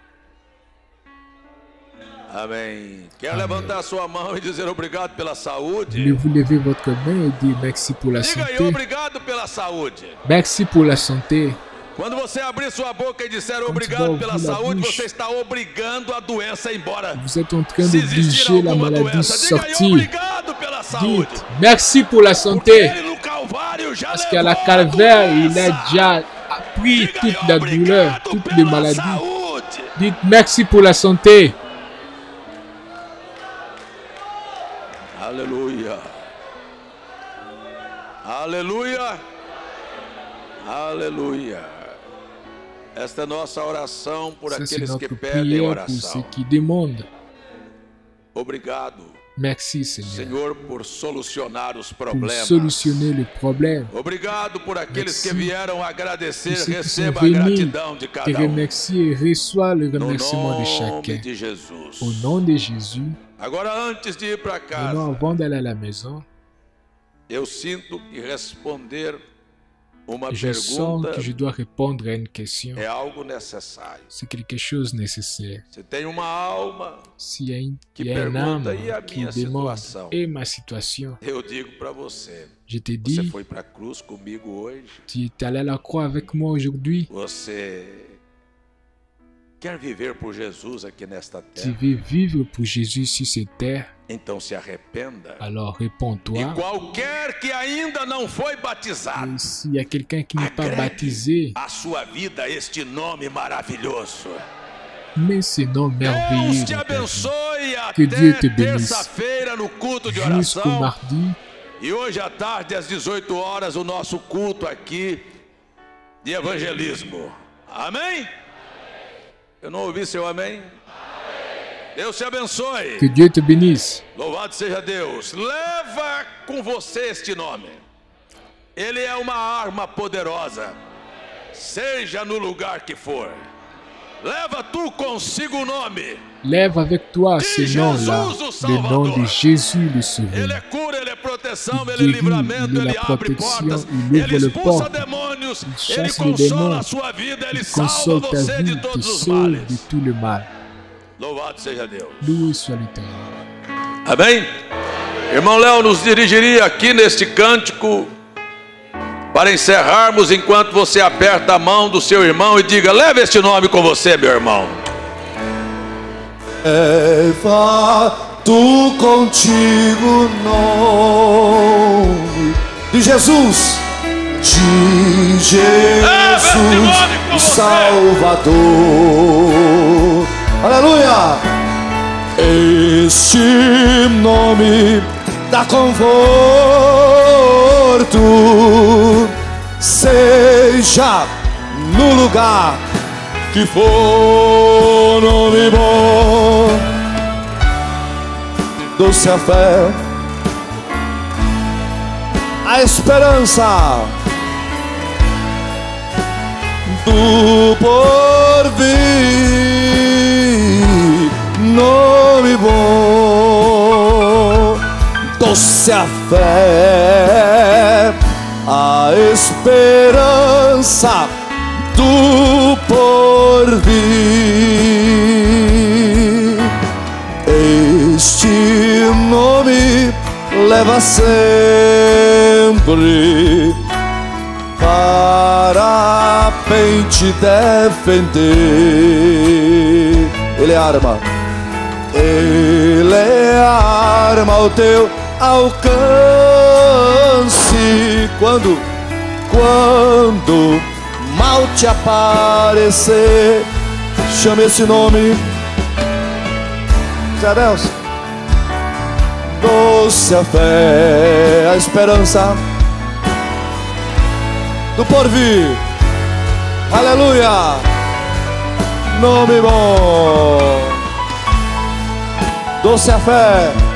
Amém. Quer Amém. levantar sua mão e dizer obrigado pela saúde? Voulez-vous lever votre main et dire merci pour la Diga aí, santé? obrigado pela saúde. Merci pour la santé. Quando você abrir sua boca e disser Quando obrigado tu pela ouvir la saúde, bouche, você está obrigando a doença a ir embora. Vous êtes en train Se d'obliger existir la alguma maladie doença, diga aí sortir. obrigado pela saúde. Dites merci pour la Porque santé. ele no Calvário já Parce qu'à la levou a calvaire, il a doença. déjà pris Diga toute aí, la douleur, obrigado toutes les pela maladies. saúde. Dites merci pour la santé. Aleluia. Aleluia. Aleluia. Esta é nossa oração por Ça, c'est aqueles que notre pedem prière pour ceux oração. qui demandent. Obrigado, Merci, Seigneur, Senhor, por solucionar os pour problemas. solutionner le problème. Obrigado por aqueles Merci. que vieram agradecer. Ceux qui sont Receba a venus gratidão de te cada um. remercier et reçois le No remerciement de nome chacun. de Jesus. Au nom de Jésus, Agora, antes de ir para maintenant, casa, avant d'aller à la maison, eu sinto que responder uma je sens pergunta que je dois répondre à une question. é algo necessário. C'est quelque chose de nécessaire. Você tem uma alma, S'il y a, une, Que il y a un pergunta, âme e a qui minha demande situação? et ma situation, eu digo para você. je te Você dis, foi para a cruz comigo hoje. tu es allé à la croix avec moi aujourd'hui. Você quer viver por Jesus aqui nesta Tu terra? veux vivre pour Jésus sur cette terre, Então se arrependa. alors E réponds-toi. qualquer que ainda não foi batizado, Et s'il y a quelqu'un qui n'est pas agrega baptisé, à sua vida este nome maravilhoso. mais ce nom merveilleux Deus te dans ta vie. abençoe Que Dieu te até bénisse. terça-feira no culto de Jusqu'au oração. mardi, E hoje à tarde, às dezoito horas, o nosso culto aqui de evangelismo. Amém? Eu não ouvi seu amém? Deus te abençoe. que Dieu te bénisse. Louvado seja Deus. Leva com você este nome. Ele é uma arma poderosa. Seja no lugar que for. Leva tu consigo o nome. Lève avec toi ce De nom-là, Jesus, o le Salvador. nom de Jésus le Ele Sauveur. é cura, ele é proteção, Il ele é guérit, livramento, il est ele la abre protection, portas, il ouvre ele les expulsa portes, demônios, il ele chasse les consola démons, a sua vida, ele Il salva console ta você de vie, te todos os sauve de males. tout le mal. Louvado seja Deus. Loué soit l'Éternel. Amém? Irmão Léo nos dirigiria aqui neste cântico para encerrarmos enquanto você aperta a mão do seu irmão e diga: leve este nome com você, meu irmão. Leva tu contigo o nome de Jesus, de Jesus, o Salvador. Aleluia! Este nome dá conforto, seja no lugar que for, nome bom, doce a fé, a esperança, do porvir, nome bom, doce a fé, a esperança do porvir. Este nome leva sempre para bem te defender. Ele é arma, ele é arma ao teu alcance. Quando, quando mal te aparecer, chame esse nome. Zé Deus. Doce a fé, a esperança do porvir. Aleluia. Nome bom. Doce a fé.